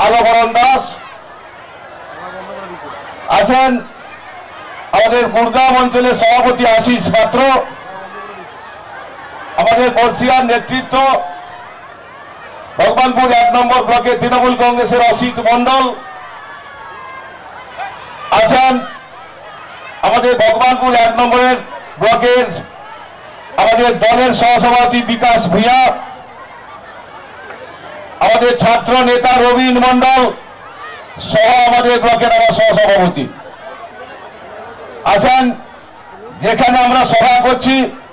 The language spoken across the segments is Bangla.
আলোবরণ দাস আছেন, আমাদের গুড়গাঁও অঞ্চলের সভাপতি আশিস পাত্র, আমাদের বর্ষিয়ার নেতৃত্ব ভগবানপুর 1 নম্বর ব্লকের তৃণমূল কংগ্রেসের অসিত মন্ডল আছেন, আমাদের ভগবানপুর 1 নম্বরের ব্লকের আমাদের দলের সহসভাপতি বিকাশ ভূঁইয়া, আমাদের ছাত্র নেতা রবীন মন্ডল সহ আমাদের ব্লকের আমার সহসভাপতি আছেন। যেখানে আমরা সভা করছি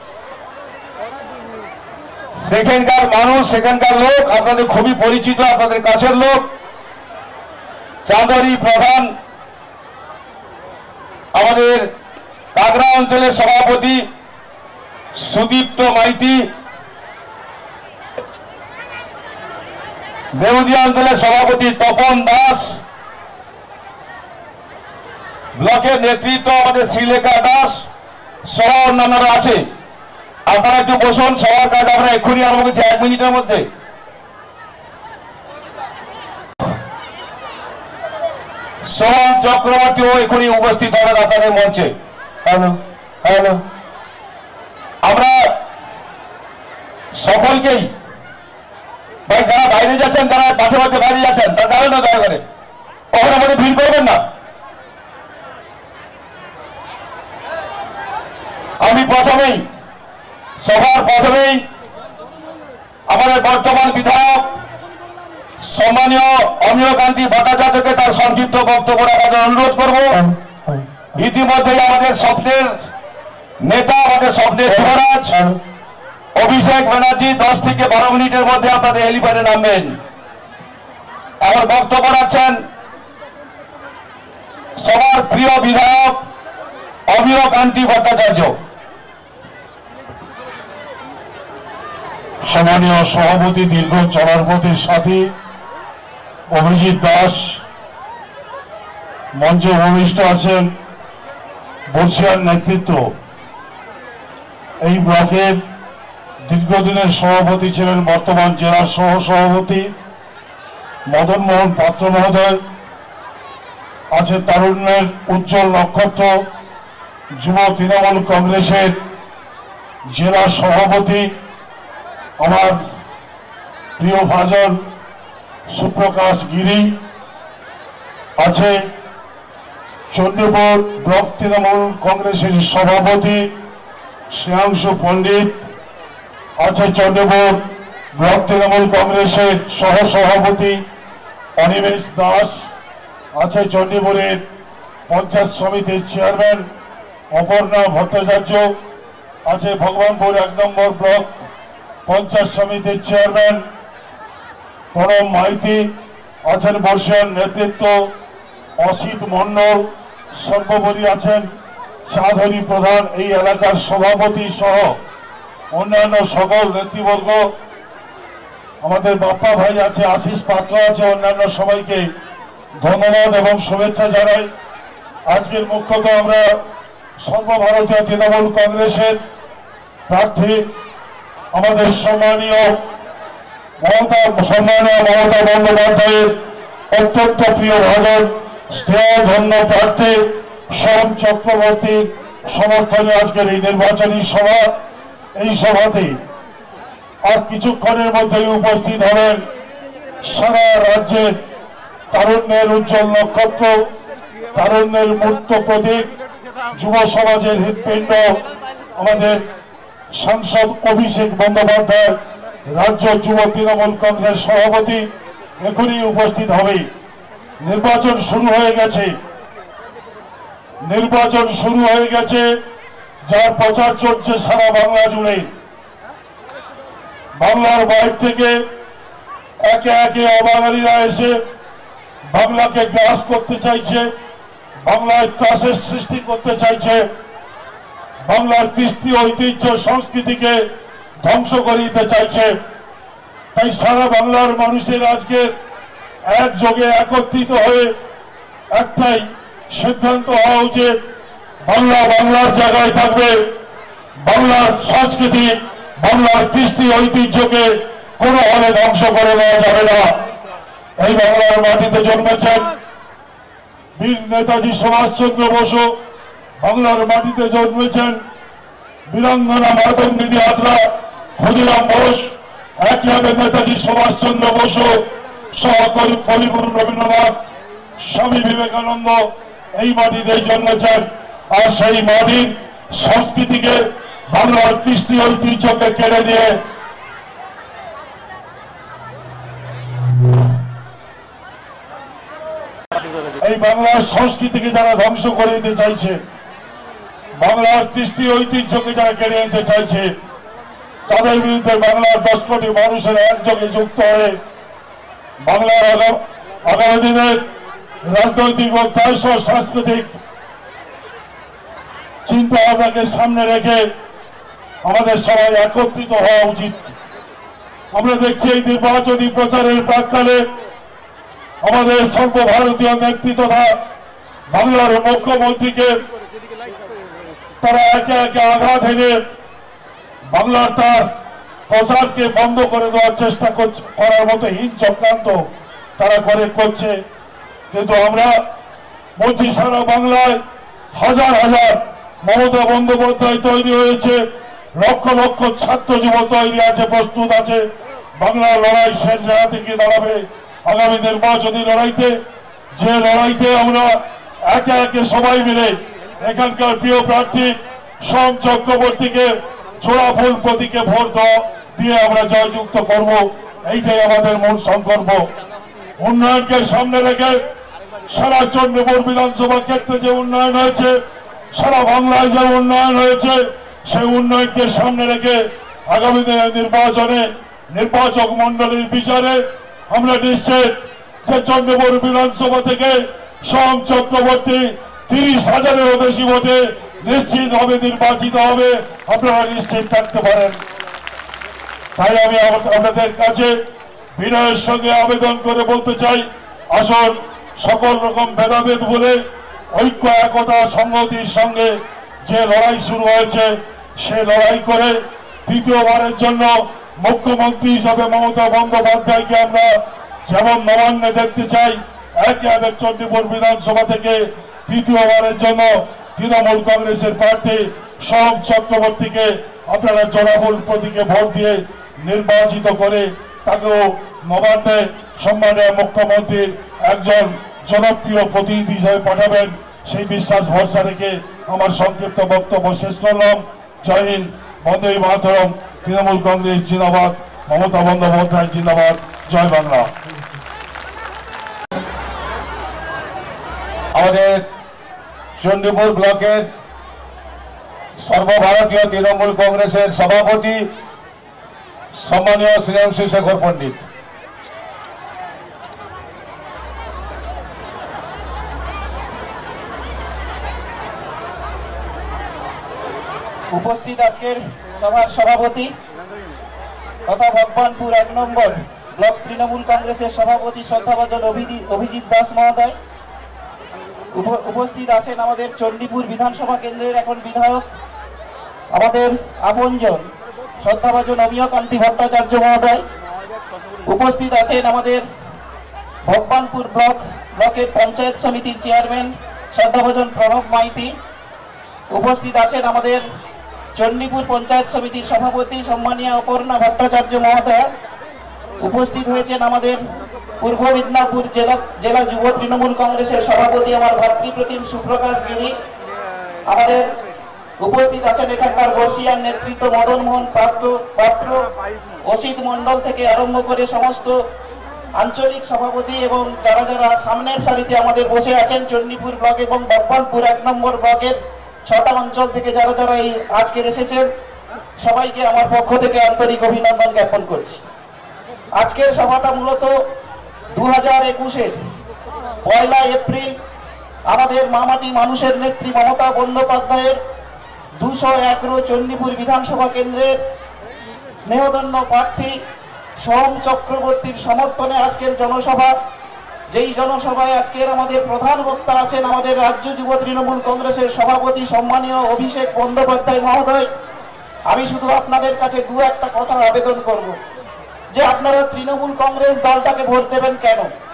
সেখানকার মানুষ, সেখানকার লোক আপনাদের খুবই পরিচিত, আপনাদের কাছের লোক। চাঁদরি প্রধান আমাদের কাগড়া অঞ্চলের সভাপতি সুদীপ্ত মাইতি, বেউদিয়া অঞ্চলের সভাপতি তপন দাস, ব্লকের নেতৃত্ব আমাদের শ্রীলেখা দাস সহ অন্যান্যরা আছে। আপনারা একটু বসুন, সবার কাজ আমরা এক্ষুনি আরম্ভ করছি 1 মিনিটের মধ্যে। সোহম চক্রবর্তীও এক্ষুনি উপস্থিত হবেন আপনাদের মঞ্চে। হ্যালো হ্যালো, আমরা সকলকেই ভাই যারা বাইরে যাচ্ছেন, তারা মাঠে মাঠে বাইরে যাচ্ছেন, তারা যাবেন না দয়া করে, ওখানে আমাদের ভিড় করবেন না। আমি সবার প্রথমেই আমাদের বর্তমান বিধায়ক সম্মানীয় অমিয়কান্তি ভট্টাচার্যকে তার সংক্ষিপ্ত বক্তব্য রাখার অনুরোধ করব। ইতিমধ্যেই আমাদের স্বপ্নের নেতা, আমাদের স্বপ্নের যুবরাজ অভিষেক ব্যানার্জি 10 থেকে 12 মিনিটের মধ্যে আপনাদের হেলিপ্যাডে নামবেন। আমার বক্তব্য রাখছেন সবার প্রিয় বিধায়ক অমিয়কান্তি ভট্টাচার্য। সম্মানীয় সভাপতি দীর্ঘ চলারপথের সাথী অভিজিৎ দাস, মঞ্চে উপবিষ্ট আছেন বর্ষিয়ার নেতৃত্ব, এই ব্লকের দীর্ঘদিনের সভাপতি ছিলেন বর্তমান জেলার সহ সভাপতি মদন মোহন পাত্র মহোদয়, আছে তারুণ্যের উজ্জ্বল নক্ষত্র যুব তৃণমূল কংগ্রেসের জেলা সভাপতি আমার প্রিয় ভাজন সুপ্রকাশ গিরি, আছে চণ্ডীপুর ব্লক তৃণমূল কংগ্রেসের সভাপতি শ্রেয়াংশু পণ্ডিত, আছে চণ্ডীপুর ব্লক তৃণমূল কংগ্রেসের সহ সভাপতি অনিমেষ দাস, আছে চণ্ডীপুরের পঞ্চায়েত সমিতির চেয়ারম্যান অপর্ণা ভট্টাচার্য, আছে ভগবানপুর 1 নম্বর ব্লক পঞ্চায়েত সমিতির চেয়ারম্যান প্রণব মাইতি, আছেন বর্ষিয়ার নেতৃত্ব অসিত মন্ডল, সর্বোপরি আছেন চাঁদরি প্রধান, এই এলাকার সভাপতি সহ অন্যান্য সকল নেতৃবর্গ, আমাদের বাপ্পা ভাই আছে, আশিস পাত্র আছে, অন্যান্য সবাইকে ধন্যবাদ এবং শুভেচ্ছা জানাই। আজকের মুখ্যত আমরা সর্বভারতীয় তৃণমূল কংগ্রেসের প্রার্থী আমাদের সম্মানীয় মমতা বন্দ্যোপাধ্যায়ের অত্যন্ত প্রিয় ভাজন স্নেহধন্য প্রার্থী সোহম চক্রবর্তীর সমর্থনে আজকের এই নির্বাচনী সভা। এই সভাতে আর কিছুক্ষণের মধ্যেই উপস্থিত হবেন সারা রাজ্যের তারুণ্যের উজ্জ্বল নক্ষত্র, তারুণ্যের মূর্ত প্রতীক, যুব সমাজের হৃৎপিণ্ড আমাদের সাংসদ অভিষেক বন্দ্যোপাধ্যায়, রাজ্য যুব তৃণমূল কংগ্রেস সভাপতি এখনই উপস্থিত হবে। নির্বাচন শুরু হয়ে গেছে, যার প্রচার চলছে সারা বাংলা জুড়ে। বাংলার বাইরে থেকে একে একে অবাঙালিরা এসে বাংলাকে গ্রাস করতে চাইছে, বাংলায় ত্রাসের সৃষ্টি করতে চাইছে, বাংলার কৃষ্টি ঐতিহ্য সংস্কৃতিকে ধ্বংস করে দিতে চাইছে। তাই সারা বাংলার মানুষের আজকে একযোগে একত্রিত হয়ে একটাই সিদ্ধান্ত হওয়া উচিত, বাংলা বাংলার জায়গায় থাকবে, বাংলার সংস্কৃতি বাংলার কৃষ্টি ঐতিহ্যকে কোনোভাবে ধ্বংস করে দেওয়া যাবে না। এই বাংলার মাটিতে জন্মেছেন বীর নেতাজি সুভাষচন্দ্র বসু, বাংলার মাটিতে জন্মেছেন বীরাঙ্গনা মাতঙ্গিনী হাজরা, ক্ষুদিরাম বোস, একইভাবে নেতাজি সুভাষচন্দ্র বসু সহ কবিগুরু রবীন্দ্রনাথ, স্বামী বিবেকানন্দ এই মাটিতেই জন্মেছেন। আর সেই মাটির সংস্কৃতিকে, বাংলার কৃষ্টি ঐতিহ্যকে কেড়ে নিয়ে এই বাংলার সংস্কৃতিকে যারা ধ্বংস করে দিতে চাইছে, বাংলার কৃষ্টি ঐতিহ্যকে যারা কেড়ে নিতে চাইছে, তাদের বিরুদ্ধে বাংলার 10 কোটি মানুষের একযোগে যুক্ত হয়ে বাংলার আগামী দিনের রাজনৈতিক ও সাংস্কৃতিক চিন্তা ভাবনাকে সামনে রেখে আমাদের সবাই একত্রিত হওয়া উচিত। আমরা দেখছি এই নির্বাচনী প্রচারের প্রাক্কালে আমাদের সর্বভারতীয় নেতৃত্বরা বাংলার মুখ্যমন্ত্রীকে তারা একে একে আঘাত এনে বাংলার তার প্রচারকে বন্ধ করে দেওয়ার চেষ্টা করার মতো হীন চক্রান্ত তারা করছে। কিন্তু আমরা বলছি সারা বাংলায় হাজার হাজার মমতা বন্দ্যোপাধ্যায় তৈরি হয়েছে, লক্ষ লক্ষ ছাত্র যুব তৈরি আছে, প্রস্তুত আছে। বাংলার লড়াই শেষ জায়গা থেকে দাঁড়াবে আগামী নির্বাচনী লড়াইতে, যে লড়াইতে আমরা একে একে সবাই মিলে এখানকার প্রিয় প্রার্থী সোম চক্রবর্তীকে জোড়া ফুল প্রতীকে ভোট দিয়ে আমরা জয়যুক্ত করব। এইটাই আমাদের মূল সংকল্প। উন্নয়নকে সামনে রেখে সারা চন্দ্রপুর বিধানসভা ক্ষেত্রে যে উন্নয়ন হয়েছে, সারা বাংলায় যে উন্নয়ন হয়েছে, সেই উন্নয়নকে সামনে রেখে আগামী দিনের নির্বাচনে নির্বাচক মন্ডলীর বিচারে আমরা নিশ্চিত যে চন্দ্রপুর বিধানসভা থেকে সোম চক্রবর্তী 30,000-এরও বেশি ভোটে নিশ্চিত ভাবে নির্বাচিত হবে, আপনারা নিশ্চিত থাকতে পারেন। তাই আমি আপনাদের কাছে বিনয়ের সঙ্গে আবেদন করে বলতে চাই, আসুন সকল রকম ভেদাভেদ বলে ঐক্য একতা সংহতির সঙ্গে যে লড়াই শুরু হয়েছে সে লড়াই করে তৃতীয়বারের জন্য মুখ্যমন্ত্রী হিসাবে মমতা বন্দ্যোপাধ্যায়কে আমরা যেমন নবান্নে দেখতে চাই, একইভাবে চণ্ডীপুর বিধানসভা থেকে তৃতীয়বারের জন্য তৃণমূল কংগ্রেসের প্রার্থী সোম চক্রবর্তীকে আপনারা জোড়াফুল প্রতীকে ভোট দিয়ে নির্বাচিত করে তাকেও নবান্নে সম্মানীয় মুখ্যমন্ত্রীর একজন জনপ্রিয় প্রতিনিধি হিসেবে পাঠাবেন, সেই বিশ্বাস ভরসা রেখে আমার সংক্ষিপ্ত বক্তব্য শেষ করলাম। জয় হিন্দ, বন্দে মাতরম, তৃণমূল কংগ্রেস জিন্দাবাদ, মমতা বন্দ্যোপাধ্যায় জিন্দাবাদ, জয় বাংলা। আমাদের চণ্ডীপুর ব্লকের সর্বভারতীয় তৃণমূল কংগ্রেসের সভাপতি সম্মানীয় শ্রেয়াংশু শেখর পণ্ডিত, উপস্থিত আজকের সভার সভাপতি তথা ভগবানপুর 1 নম্বর ব্লক তৃণমূল কংগ্রেসের সভাপতি শ্রদ্ধাভাজন অভিজিৎ দাস মহোদয়, উপস্থিত আছেন আমাদের চণ্ডীপুর বিধানসভা কেন্দ্রের এখন বিধায়ক আমাদের আপনজন শ্রদ্ধাভাজন অমিয়কান্তি ভট্টাচার্য মহোদয়, উপস্থিত আছেন আমাদের ভগবানপুর ব্লকের পঞ্চায়েত সমিতির চেয়ারম্যান শ্রদ্ধাভাজন প্রণব মাইতি, উপস্থিত আছেন আমাদের চণ্ডীপুর পঞ্চায়েত সমিতির সভাপতি সম্মানীয় অপর্ণা ভট্টাচার্য মহোদয়, উপস্থিত হয়েছেন আমাদের পূর্ব মিদনাপুর জেলা যুব তৃণমূল কংগ্রেসের সভাপতি আমার ভাতৃপ্রতিম সুপ্রকাশ গিরি, আমাদের উপস্থিত আছেন এখানকার বর্ষিয়ার নেতৃত্ব মদন মোহন পাত্র, অসিত মণ্ডল থেকে আরম্ভ করে সমস্ত আঞ্চলিক সভাপতি এবং যারা যারা সামনের সারিতে আমাদের বসে আছেন চণ্ডীপুর ব্লক এবং ভগবানপুর 1 নম্বর ব্লকের 6টা অঞ্চল থেকে যারা যারা এই আজকের এসেছেন, সবাইকে আমার পক্ষ থেকে আন্তরিক অভিনন্দন জ্ঞাপন করছি। আজকের সভাটা মূলত 2021-এর 1 এপ্রিল আমাদের মামাটি মানুষের নেত্রী মমতা বন্দ্যোপাধ্যায়ের 211 চণ্ডীপুর বিধানসভা কেন্দ্রের স্নেহধন্য প্রার্থী সোম চক্রবর্তীর সমর্থনে আজকের জনসভা, যেই জনসভায় আজকের আমাদের প্রধান বক্তা আছেন আমাদের রাজ্য যুব তৃণমূল কংগ্রেসের সভাপতি সম্মানীয় অভিষেক বন্দ্যোপাধ্যায় মহোদয়। আমি শুধু আপনাদের কাছে একটা কথা আবেদন করব যে আপনারা তৃণমূল কংগ্রেস দলটাকে ভোট দেবেন কেন।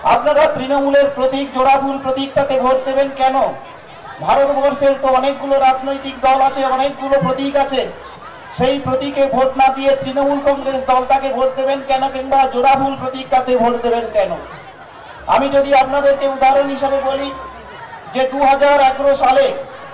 আপনারা তৃণমূলের প্রতীক জোড়াফুল প্রতীকটাতে ভোট দেবেন কেন? ভারতবর্ষের তো অনেকগুলো রাজনৈতিক দল আছে, অনেকগুলো প্রতীক আছে, সেই প্রতীকে ভোট না দিয়ে তৃণমূল কংগ্রেস দলটাকে ভোট দেবেন কেন, কিংবা জোড়াফুল প্রতীকটাতে ভোট দেবেন কেন? আমি যদি আপনাদেরকে উদাহরণ হিসাবে বলি যে 2011 সালে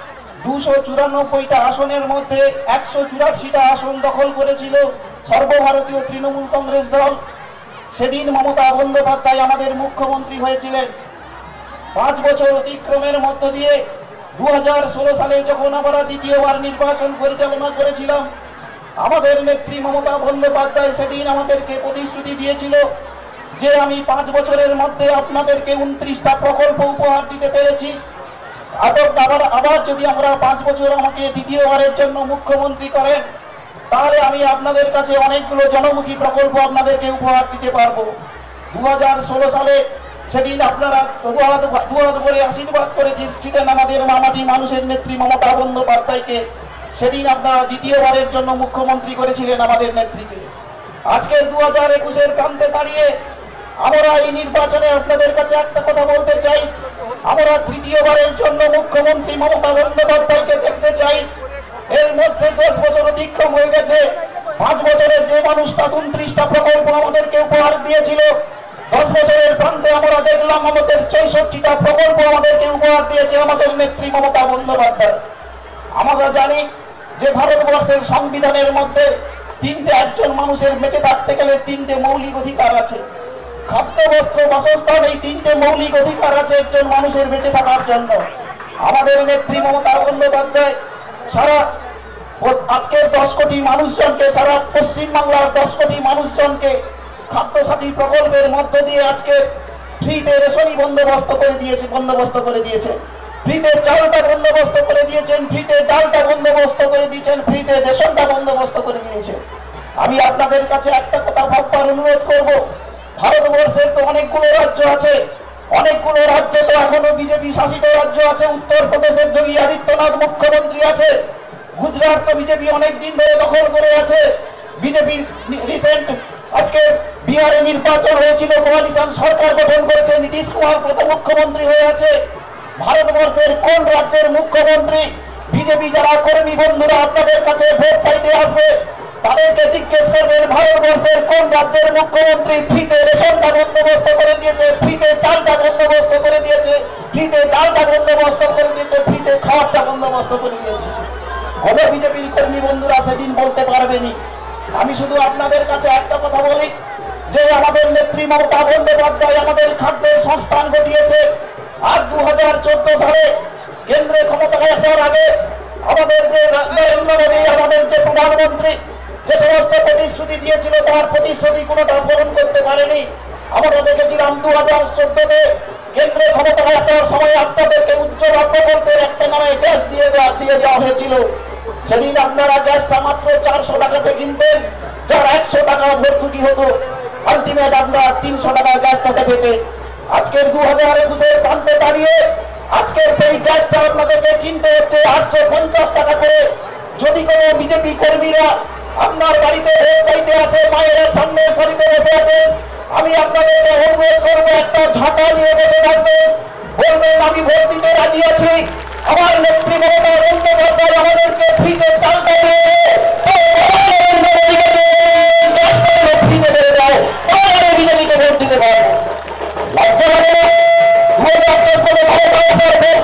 294টা আসনের মধ্যে 184টা আসন দখল করেছিল সর্বভারতীয় তৃণমূল কংগ্রেস দল। সেদিন মমতা বন্দ্যোপাধ্যায় আমাদের মুখ্যমন্ত্রী হয়েছিলেন। 5 বছর অতিক্রমের মধ্য দিয়ে 2016 সালে যখন আমরা দ্বিতীয়বার নির্বাচন পরিচালনা করেছিলাম, আমাদের নেত্রী মমতা বন্দ্যোপাধ্যায় সেদিন আমাদেরকে প্রতিশ্রুতি দিয়েছিল যে আমি 5 বছরের মধ্যে আপনাদেরকে 29টা প্রকল্প উপহার দিতে পেরেছি। আবার যদি আমরা 5 বছর আমাকে দ্বিতীয়বারের জন্য মুখ্যমন্ত্রী করেন, তাহলে আমি আপনাদের কাছে অনেকগুলো জনমুখী প্রকল্প আপনাদেরকে উপহার দিতে পারবো। 2016 সালে সেদিন আপনারা দুহাত ভরে আশীর্বাদ করেছিলেন আমাদের মামাটি মানুষের নেত্রী মমতা বন্দ্যোপাধ্যায়কে। সেদিন আপনারা দ্বিতীয়বারের জন্য মুখ্যমন্ত্রী করেছিলেন আমাদের নেত্রীকে। আজকের 2021-এর প্রান্তে দাঁড়িয়ে আমরা এই নির্বাচনে আপনাদের কাছে একটা কথা বলতে চাই, আমরা তৃতীয়বারের জন্য মুখ্যমন্ত্রী মমতা বন্দ্যোপাধ্যায়কে দেখতে চাই। এর মধ্যে 10 বছর অতিক্রম হয়ে গেছে। 5 বছরে যে মানুষটা 29টা প্রকল্প আমাদেরকে উপহার দিয়েছিল, 10 বছরের প্রান্তে আমরা দেখলাম আমাদের 64টা প্রকল্প আমাদেরকে উপহার দিয়েছে আমাদের নেত্রী মমতা বন্দ্যোপাধ্যায়। আমরা জানি যে ভারতবর্ষের সংবিধানের মধ্যে একজন মানুষের বেঁচে থাকতে গেলে 3টে মৌলিক অধিকার আছে। খাদ্য, বস্ত্র, বাসস্থান, এই 3টে মৌলিক অধিকার আছে একজন মানুষের বেঁচে থাকার জন্য। আমাদের নেত্রী মমতা বন্দ্যোপাধ্যায় আজকের 10 কোটি মানুষজনকে, সারা পশ্চিমবাংলার 10 কোটি মানুষজনকে খাদ্য সাথী প্রকল্পের মধ্য দিয়ে আজকে ফ্রিতে রেশনই বন্দোবস্ত করে দিয়েছে, ফ্রিতে চালটা বন্দোবস্ত করে দিয়েছেন, ফ্রিতে ডালটা বন্দোবস্ত করে দিয়েছেন, ফ্রিতে রেশনটা বন্দোবস্ত করে দিয়েছেন। আমি আপনাদের কাছে একটা কথা ভাববার অনুরোধ করব, ভারতবর্ষের তো অনেকগুলো রাজ্য আছে, অনেকগুলো রাজ্যে তো এখনো বিজেপি শাসিত রাজ্য আছে। উত্তরপ্রদেশের যোগী আদিত্যনাথ মুখ্যমন্ত্রী আছে, গুজরাট তো বিজেপি অনেক দিন ধরে দখল করে আছে। বিজেপি রিসেন্ট আজকে বিহারে নির্বাচন হয়েছিল, কোয়ালিশন সরকার গঠন করেছে, নীতিশ কুমার প্রথম মুখ্যমন্ত্রী হয়ে আছে। ভারতবর্ষের কোন রাজ্যের মুখ্যমন্ত্রী? বিজেপি যারা কর্মী বন্ধুরা আপনাদের কাছে ভোট চাইতে আসবে, তাদেরকে জিজ্ঞেস করবেন ভারতবর্ষের কোন রাজ্যের মুখ্যমন্ত্রী ফ্রিতে রেশনটা বন্দোবস্ত করে দিয়েছে, ফ্রিতে চালটা বন্দোবস্ত করে দিয়েছে, ফ্রিতে ডালটা বন্দোবস্ত করে দিয়েছে, ফ্রিতে খাবারটা বন্দোবস্ত করে দিয়েছে। কোন বিজেপির কর্মী বন্ধুরা সেদিন বলতে পারবেনি। আমি শুধু আপনাদের কাছে একটা কথা বলি যে আমাদের নেত্রী মমতা বন্দ্যোপাধ্যায় আমাদের খাদ্যের সংস্থান ঘটিয়েছে। আর 2014 সালে কেন্দ্রে ক্ষমতায় আসার আগে আমাদের যে নরেন্দ্র মোদী, আমাদের যে প্রধানমন্ত্রী, যে সমস্ত প্রতিশ্রুতি দিয়েছিল তার প্রতিশ্রুতি কোনোটা পূরণ করতে পারেনি। আমরা দেখেছিলাম 2014-তে কেন্দ্রে ক্ষমতায় আসার সময় আপনাদেরকে উজ্জ্বলা প্রকল্পের একটা নামে গ্যাস দিয়ে দেওয়া হয়েছিল। সেদিন আপনারা গ্যাসটা মাত্র 400 টাকাতে কিনতেন, যার 100 টাকা ভর্তুকি হতো, আলটিমেট আপনারা 300 টাকার গ্যাসটাতে পেতেন। আজকের 2021-এর প্রান্তে দাঁড়িয়ে আজকের সেই গ্যাসটা আপনাদেরকে কিনতে হচ্ছে 850 টাকা করে। যদি কোনো বিজেপি কর্মীরা আপনার বাড়িতে ভোট চাইতে আসে, মায়ের সামনে সারিতে বসে আছেন, আমি আপনাদেরকে অনুরোধ করবো একটা ঝাঁটা নিয়ে বসে থাকবেন, বলবেন আমি ভোট দিতে রাজি আছি, আমার নেত্রী মমতা বন্দ্যোপাধ্যায় আমাদেরকে ফ্রিতে চালটা দিয়েছে, ফ্রিতে বেড়ে দেয়, তাহলে বিজেপিকে ভোট দিতে পারবো। লজ্জা লাগে না? 2014 ভারতবর্ষের ভোট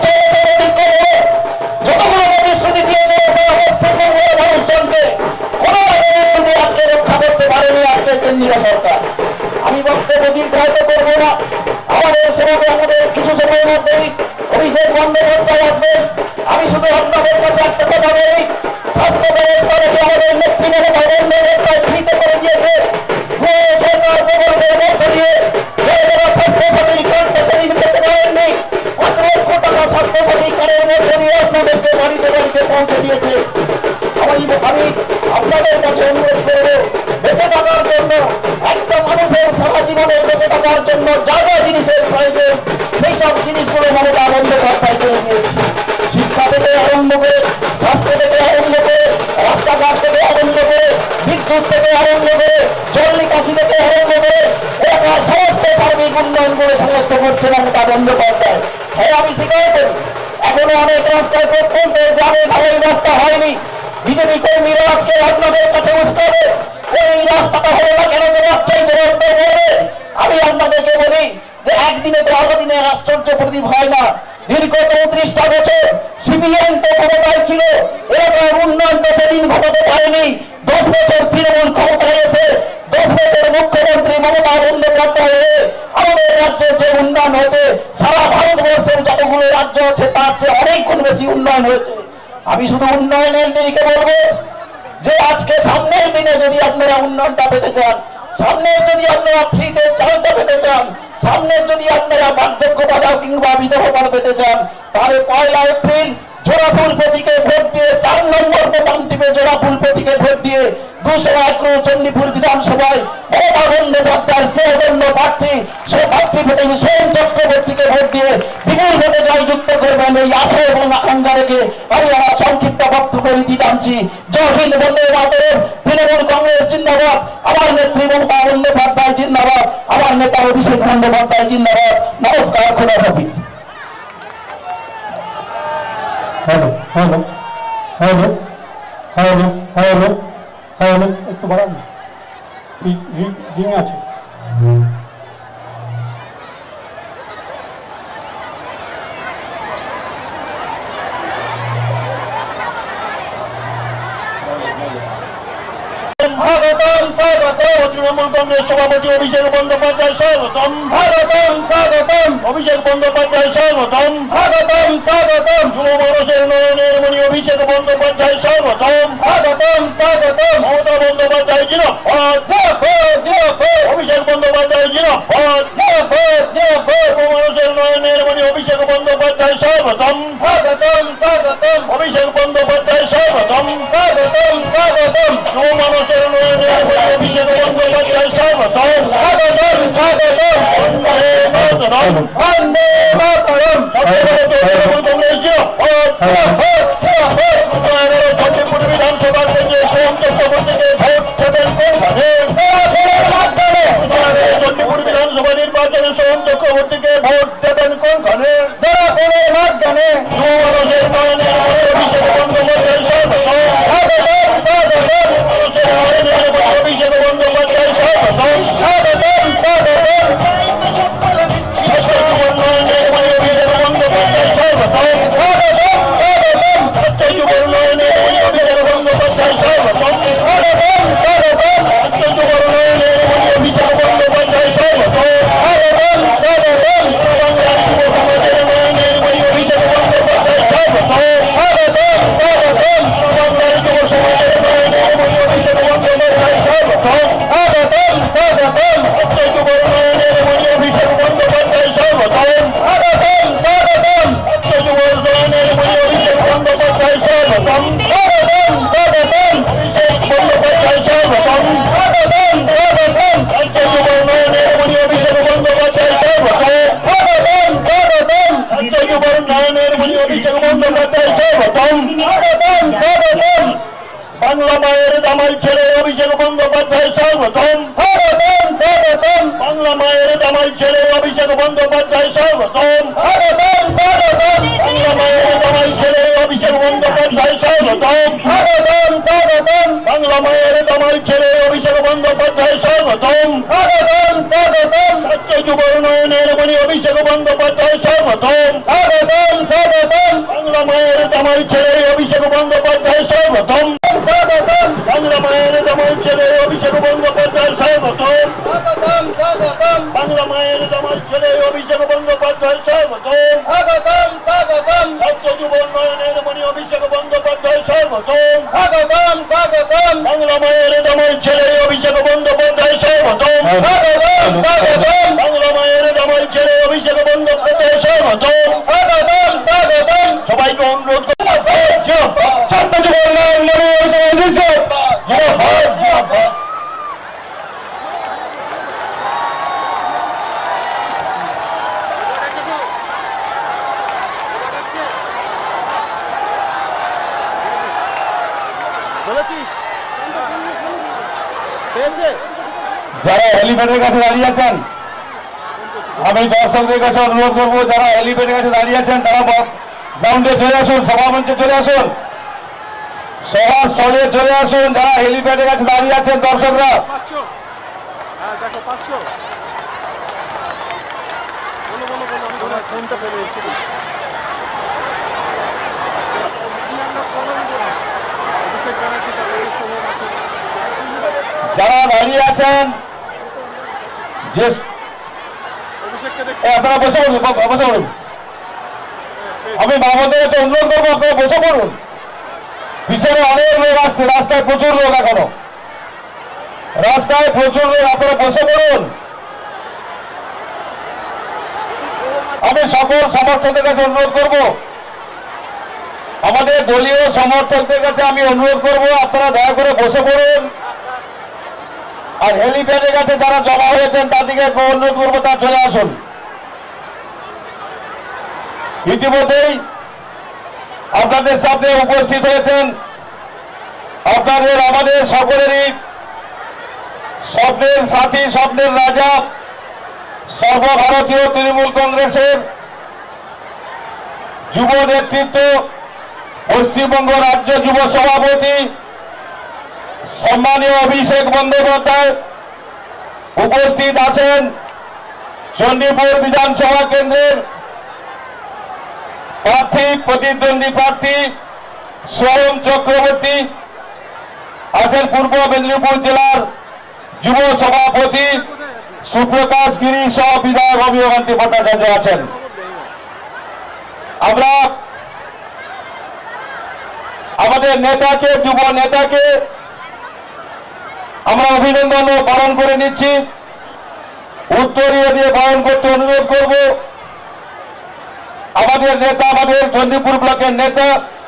যতগুলো প্রতিশ্রুতি দিয়েছে সারা পশ্চিমবঙ্গের মানুষজনকে, কোনো প্রতিশ্রুতি আজকে রক্ষা করতে পারেনি আজকের কেন্দ্রীয় সরকার। আমি বক্তব্য দীর্ঘায়িত করবো না। আমাদের সমাজে আমাদের কিছু সময়ের মধ্যেই অভিষেক বন্দ্যোপাধ্যায় আসবেন। আমি শুধু আপনাদের কাছে একটা কথা বলি, স্বাস্থ্য ব্যবস্থা থেকে আমাদের নেত্রী মমতা বন্দ্যোপাধ্যায় ফ্রিতে করে দিয়েছে। সরকার প্রকল্পের মধ্য দিয়ে যারা স্বাস্থ্য সাথী কার্ডটা সেদিন পেতে পারেননি, 5 লক্ষ টাকা স্বাস্থ্য সাথী কার্ডের মধ্য দিয়ে আপনাদেরকে বাড়িতে বাড়িতে পৌঁছে দিয়েছে। আমি আপনাদের কাছে অনুরোধ করবো, বেঁচে থাকার জন্য একটা মানুষের সারা জীবনে বেঁচে থাকার জন্য যা যা জিনিসের প্রয়োজন সেই সব জিনিসগুলো মমতা বন্দ্যোপাধ্যায় করে দিয়েছে। শিক্ষা থেকে আরম্ভ করে, স্বাস্থ্য থেকে আরম্ভ করে, রাস্তাঘাট থেকে আরম্ভ করে, বিদ্যুৎ থেকে আরম্ভ করে, জল নিকাশি থেকে আরম্ভ করে, এলাকার সমস্ত সার্বিক উন্নয়ন করে সমস্ত করছে মমতা বন্দ্যোপাধ্যায়। হ্যাঁ, আমি স্বীকার করি এখনো অনেক রাস্তায় প্রত্যন্ত গ্রামে ঢালাই রাস্তা হয়নি। বিজেপি কর্মীরা আজকে আপনাদের কাছে উস্কাবে এই রাস্তাটা হলো না কেন, জবাব চাইছে বলবে। আমি আপনাদেরকে বলি যে একদিনে তো দিনের আশ্চর্য প্রদীপ হয় না। দীর্ঘ 34টা বছর সিপিএম তো ক্ষমতায় ছিল, এলাকার উন্নয়ন তো সেদিন ঘটাতে পারেনি। 10 বছর তৃণমূল ক্ষমতায় এসে 10 বছর মুখ্যমন্ত্রী মমতা বন্দ্যোপাধ্যায় হয়ে আমাদের রাজ্যে যে উন্নয়ন হয়েছে সারা ভারতবর্ষের যতগুলো রাজ্য আছে তার চেয়ে অনেক গুণ বেশি উন্নয়ন হয়েছে। আমি শুধু উন্নয়নের নিরিখে বলবো যে আজকে সামনের দিনে যদি আপনারা উন্নয়নটা পেতে চান, সামনের যদি আপনারা ফ্রিতে চালটা পেতে চান, সামনের যদি আপনারা বার্ধক্য ভাতা কিংবা বিধবা ভাতা পেতে চান, তাহলে 1 এপ্রিল জোড়াফুল প্রতীকে ভোট দিয়ে 4 নম্বর বোতাম টিপে জোড়াফুল প্রতীকে ভোট দিয়ে 211 চণ্ডীপুর বিধানসভায় মমতা বন্দ্যোপাধ্যায়ের শ্রেয়গণ্য প্রার্থী প্রার্থী প্রতীক সোম চক্রবর্তীকে ভোট দিয়ে বিপুল ভোটে জয়যুক্ত করবেন এই আশা এবং আকাঙ্ক্ষা রেখে আমি আমার সংক্ষিপ্ত বক্তব্য রীতি টানছি। জয় হিন্দ, বন্দে মাতরম। তৃণমূল কংগ্রেস জিন্দাবাদ, আমার নেত্রী মমতা বন্দ্যোপাধ্যায় জিন্দাবাদ, আমার নেতা অভিষেক বন্দ্যোপাধ্যায় জিন্দাবাদ। নমস্কার, খোদা হাফিজ। Hello hello hello hello hello hello, একটু বাড়ান, রিং আছে। স্বাগতম স্বাগতম তৃণমূল কংগ্রেস সভাপতি অভিষেক বন্দ্যোপাধ্যায় স্বাগতম। স্বাগতম স্বাগতম অভিষেক বন্দ্যোপাধ্যায় স্বাগতম। স্বাগতম স্বাগতম যুব মানুষের নয়নের মণি অভিষেক বন্দ্যোপাধ্যায় স্বাগতম। স্বাগতম স্বাগতম মমতা বন্দ্যোপাধ্যায় জিন্দাবাদ। অভিষেক বন্দ্যোপাধ্যায় জিন্দাবাদ। যুব মানুষের নয়নের মণি অভিষেক বন্দ্যোপাধ্যায় স্বাগতম। স্বাগতম স্বাগতম অভিষেক বন্দ্যোপাধ্যায় স্বাগতম। স্বাগতম স্বাগতম যুব মানুষের নয়নের মণি অভিষেক বন্দ্যোপাধ্যায় স্বাগতম। স্বাগতম স্বাগতম বন্দে মাতরম। বন্দে মাতরম। তৃণমূল কংগ্রেস চণ্ডীপুর বিধানসভা কেন্দ্রে সোম চক্রবর্তীকে ভোট দেবেন কোনখানে? চণ্ডীপুর বিধানসভা নির্বাচনে সোম চক্রবর্তীকে ভোট দেবেন কোনখানে? যারা পুনের মাঝখানে। যুব মানুষের নয়নের মণি অভিষেক বন্দ্যোপাধ্যায় স্বাগতম। স্বাগতম স্বাগতম মানুষের নয়নের মণি অভিষেক বন্দ্যোপাধ্যায় স্বাগতম। স্বাগতম স্বাগতম নয়নের মণি অভিষেক বন্দ্যোপাধ্যায় স্বাগতম। স্বাগতম স্বাগতম যুব নয়নের মণি অভিষেক বন্দ্যোপাধ্যায় স্বাগতম। স্বাগতম স্বাগতম যুব নয়নের মণি অভিষেক বন্দ্যোপাধ্যায় স্বাগতম। স্বাগতম স্বাগতম বাংলার যুব সমাজের নয়নের মণি অভিষেক বন্দ্যোপাধ্যায় স্বাগতম। স্বাগতম স্বাগতম বাংলার যুব সমাজের নয়নের মণি অভিষেক বন্দ্যোপাধ্যায় স্বাগতম। স্বাগতম স্বাগতম যুব নয়নের মণি অভিষেক বন্দ্যোপাধ্যায় স্বাগতম। স্বাগতম স্বাগতম যুব নয়নের মণি অভিষেক বন্দ্যোপাধ্যায় স্বাগতম। স্বাগতম স্বাগতম অভিষেক বন্দ্যোপাধ্যায় স্বাগতম। স্বাগতম স্বাগতম যুব নয়নের মণি অভিষেক বন্দ্যোপাধ্যায় স্বাগতম। স্বাগতম স্বাগতম যুব নয়নের মণি অভিষেক বন্দ্যোপাধ্যায় স্বাগতম। স্বাগতম স্বাগতম বাংলা মায়ের দামাল ছেলে অভিষেক বন্দ্যোপাধ্যায় স্বাগতম। স্বাগতম স্বাগতম বাংলা মায়ের দামাল ছেলে অভিষেক বন্দ্যোপাধ্যায় স্বাগতম। স্বাগতম স্বাগতম বাংলা মায়ের দামাল ছেলে অভিষেক বন্দ্যোপাধ্যায় স্বাগতম। স্বাগতম স্বাগতম বাংলা মায়ের দামাল ছেলে অভিষেক বন্দ্যোপাধ্যায় স্বাগতম। স্বাগতম স্বাগতম ছাত্র যুব উন্নয়নের মণি অভিষেক বন্দ্যোপাধ্যায় স্বাগতম। স্বাগতম স্বাগতম বাংলা মায়ের দামাল ছেলে অভিষেক বন্দ্যোপাধ্যায় স্বাগতম। স্বাগতম বাংলা মায়ের দামাল ছেলে অভিষেক বন্দ্যোপাধ্যায় স্বাগতম। স্বাগতম স্বাগতম বাংলা মায়ের দামাল ছেলে অভিষেক বন্দ্যোপাধ্যায় স্বাগতম। স্বাগতম স্বাগতম ছাত্র যুব উন্নয়নের মণি অভিষেক বন্দ্যোপাধ্যায় স্বাগতম। স্বাগতম স্বাগতম বাংলা মায়ের দামাল ছেলে অভিষেক বন্দ্যোপাধ্যায় স্বাগতম। স্বাগতম স্বাগতম বাংলা মায়ের দামাল ছেলে অভিষেক বন্দ্যোপাধ্যায় স্বাগতম। স্বাগতম স্বাগতম সবাইকে অনুরোধ ছাত্র যুব উন্নয়ন মণি যারা হেলিপ্যাডের কাছে দাঁড়িয়ে আছেন আমি দর্শকদের কাছে অনুরোধ করবো, যারা হেলিপ্যাডের কাছে দাঁড়িয়ে আছেন তারা গ্রাউন্ডে চলে আসুন, সভামঞ্চে চলে আসুন, সবার স্থলে চলে আসুন। যারা হেলিপ্যাডের কাছে দাঁড়িয়ে আছেন দর্শকরা, যারা দাঁড়িয়ে আছেন যে আপনারা বসে পড়ুন, বসে পড়ুন। আমি বাবাদের কাছে অনুরোধ করবো আপনারা বসে পড়ুন। পিছনে অনেক লোক আসছে, রাস্তায় প্রচুর লোক, এখনো রাস্তায় প্রচুর লোক, আপনারা বসে পড়ুন। আমি সকল সমর্থকদের কাছে অনুরোধ করব, আমাদের দলীয় সমর্থকদের কাছে আমি অনুরোধ করব আপনারা দয়া করে বসে পড়ুন। আর হেলিপ্যাডের কাছে যারা জমা হয়েছেন তাদেরকে অনুরোধ করবো তা চলে আসুন। ইতিমধ্যেই আপনাদের সামনে উপস্থিত হয়েছেন আপনাদের আমাদের সকলেরই স্বপ্নের সাথী, স্বপ্নের রাজা, সর্বভারতীয় তৃণমূল কংগ্রেসের যুব নেতৃত্ব, পশ্চিমবঙ্গ রাজ্য যুব সভাপতি সম্মানীয় অভিষেক বন্দ্যোপাধ্যায়। উপস্থিত আছেন চণ্ডীপুর বিধানসভা কেন্দ্রের প্রার্থী, প্রতিদ্বন্দ্বী প্রার্থী সোহম চক্রবর্তী, আছেন পূর্ব মেদিনীপুর জেলার যুব সভাপতি সুপ্রকাশ গিরি সহ বিধায়ক অমিয়কান্তি ভট্টাচার্য আছেন। আমরা আমাদের নেতাকে, যুব নেতাকে আমরা অভিনন্দন ও পালন করে নিচ্ছি। উত্তরীয় দিয়ে পালন করতে অনুরোধ করব আমাদের নেতা, আমাদের চণ্ডীপুর ব্লকের নেতা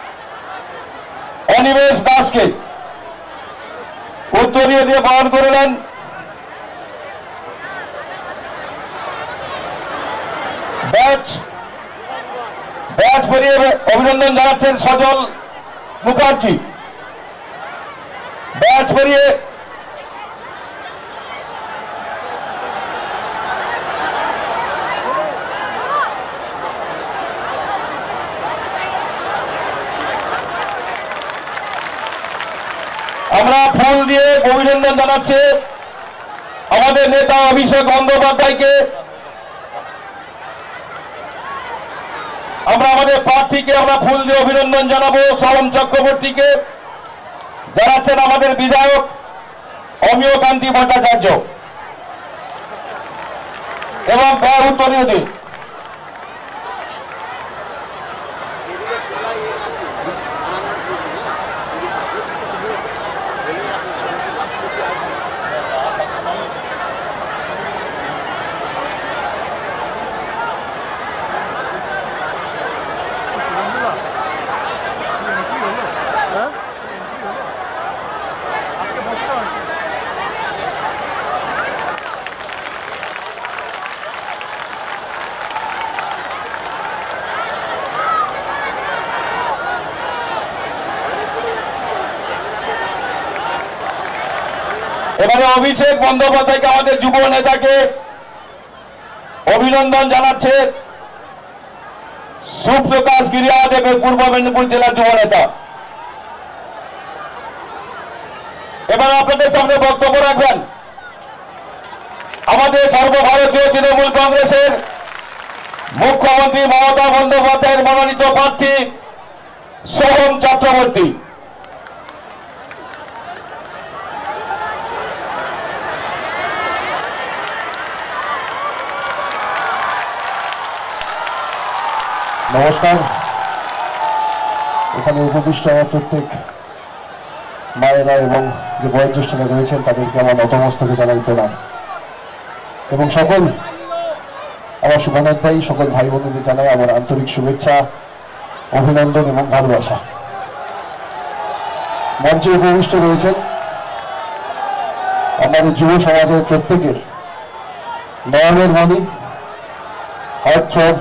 অনিমেষ দাসকে উত্তরীয় দিয়ে পালন করলেন। ব্যাচ পরিয়ে অভিনন্দন জানাচ্ছেন সজল মুখার্জি। ব্যাচ পরিয়ে আমরা ফুল দিয়ে অভিনন্দন জানাচ্ছি আমাদের নেতা অভিষেক বন্দ্যোপাধ্যায়কে। আমরা আমাদের প্রার্থীকে আমরা ফুল দিয়ে অভিনন্দন জানাবো সোহম চক্রবর্তীকে, জানাচ্ছেন আমাদের বিধায়ক অমিয়কান্তি ভট্টাচার্য এবং উত্তরীয় দিয়ে এবারে অভিষেক বন্দ্যোপাধ্যায়কে, আমাদের যুব নেতাকে অভিনন্দন জানাচ্ছে সুপ্রকাশ গিরিয়া দেব, পূর্ব মেদিনীপুর জেলার যুব নেতা। এবার আপনাদের সামনে বক্তব্য রাখবেন আমাদের সর্বভারতীয় তৃণমূল কংগ্রেসের মুখ্যমন্ত্রী মমতা বন্দ্যোপাধ্যায়ের মনোনীত প্রার্থী সোহম চক্রবর্তী। নমস্কার। এখানে উপবিষ্ট আমার প্রত্যেক মায়েরা এবং যে বয়োজ্যেষ্ঠরা রয়েছেন তাদেরকে আমার নতমস্তকে জানাই প্রণাম, এবং সকল আমার শুভানুধ্যায়ী সকল ভাই বোনদের জানাই আমার আন্তরিক শুভেচ্ছা, অভিনন্দন এবং ভালোবাসা। মঞ্চে উপবিষ্ট রয়েছেন আমাদের যুব সমাজের প্রত্যেকের নয়নের মণি, হার্টথ্রব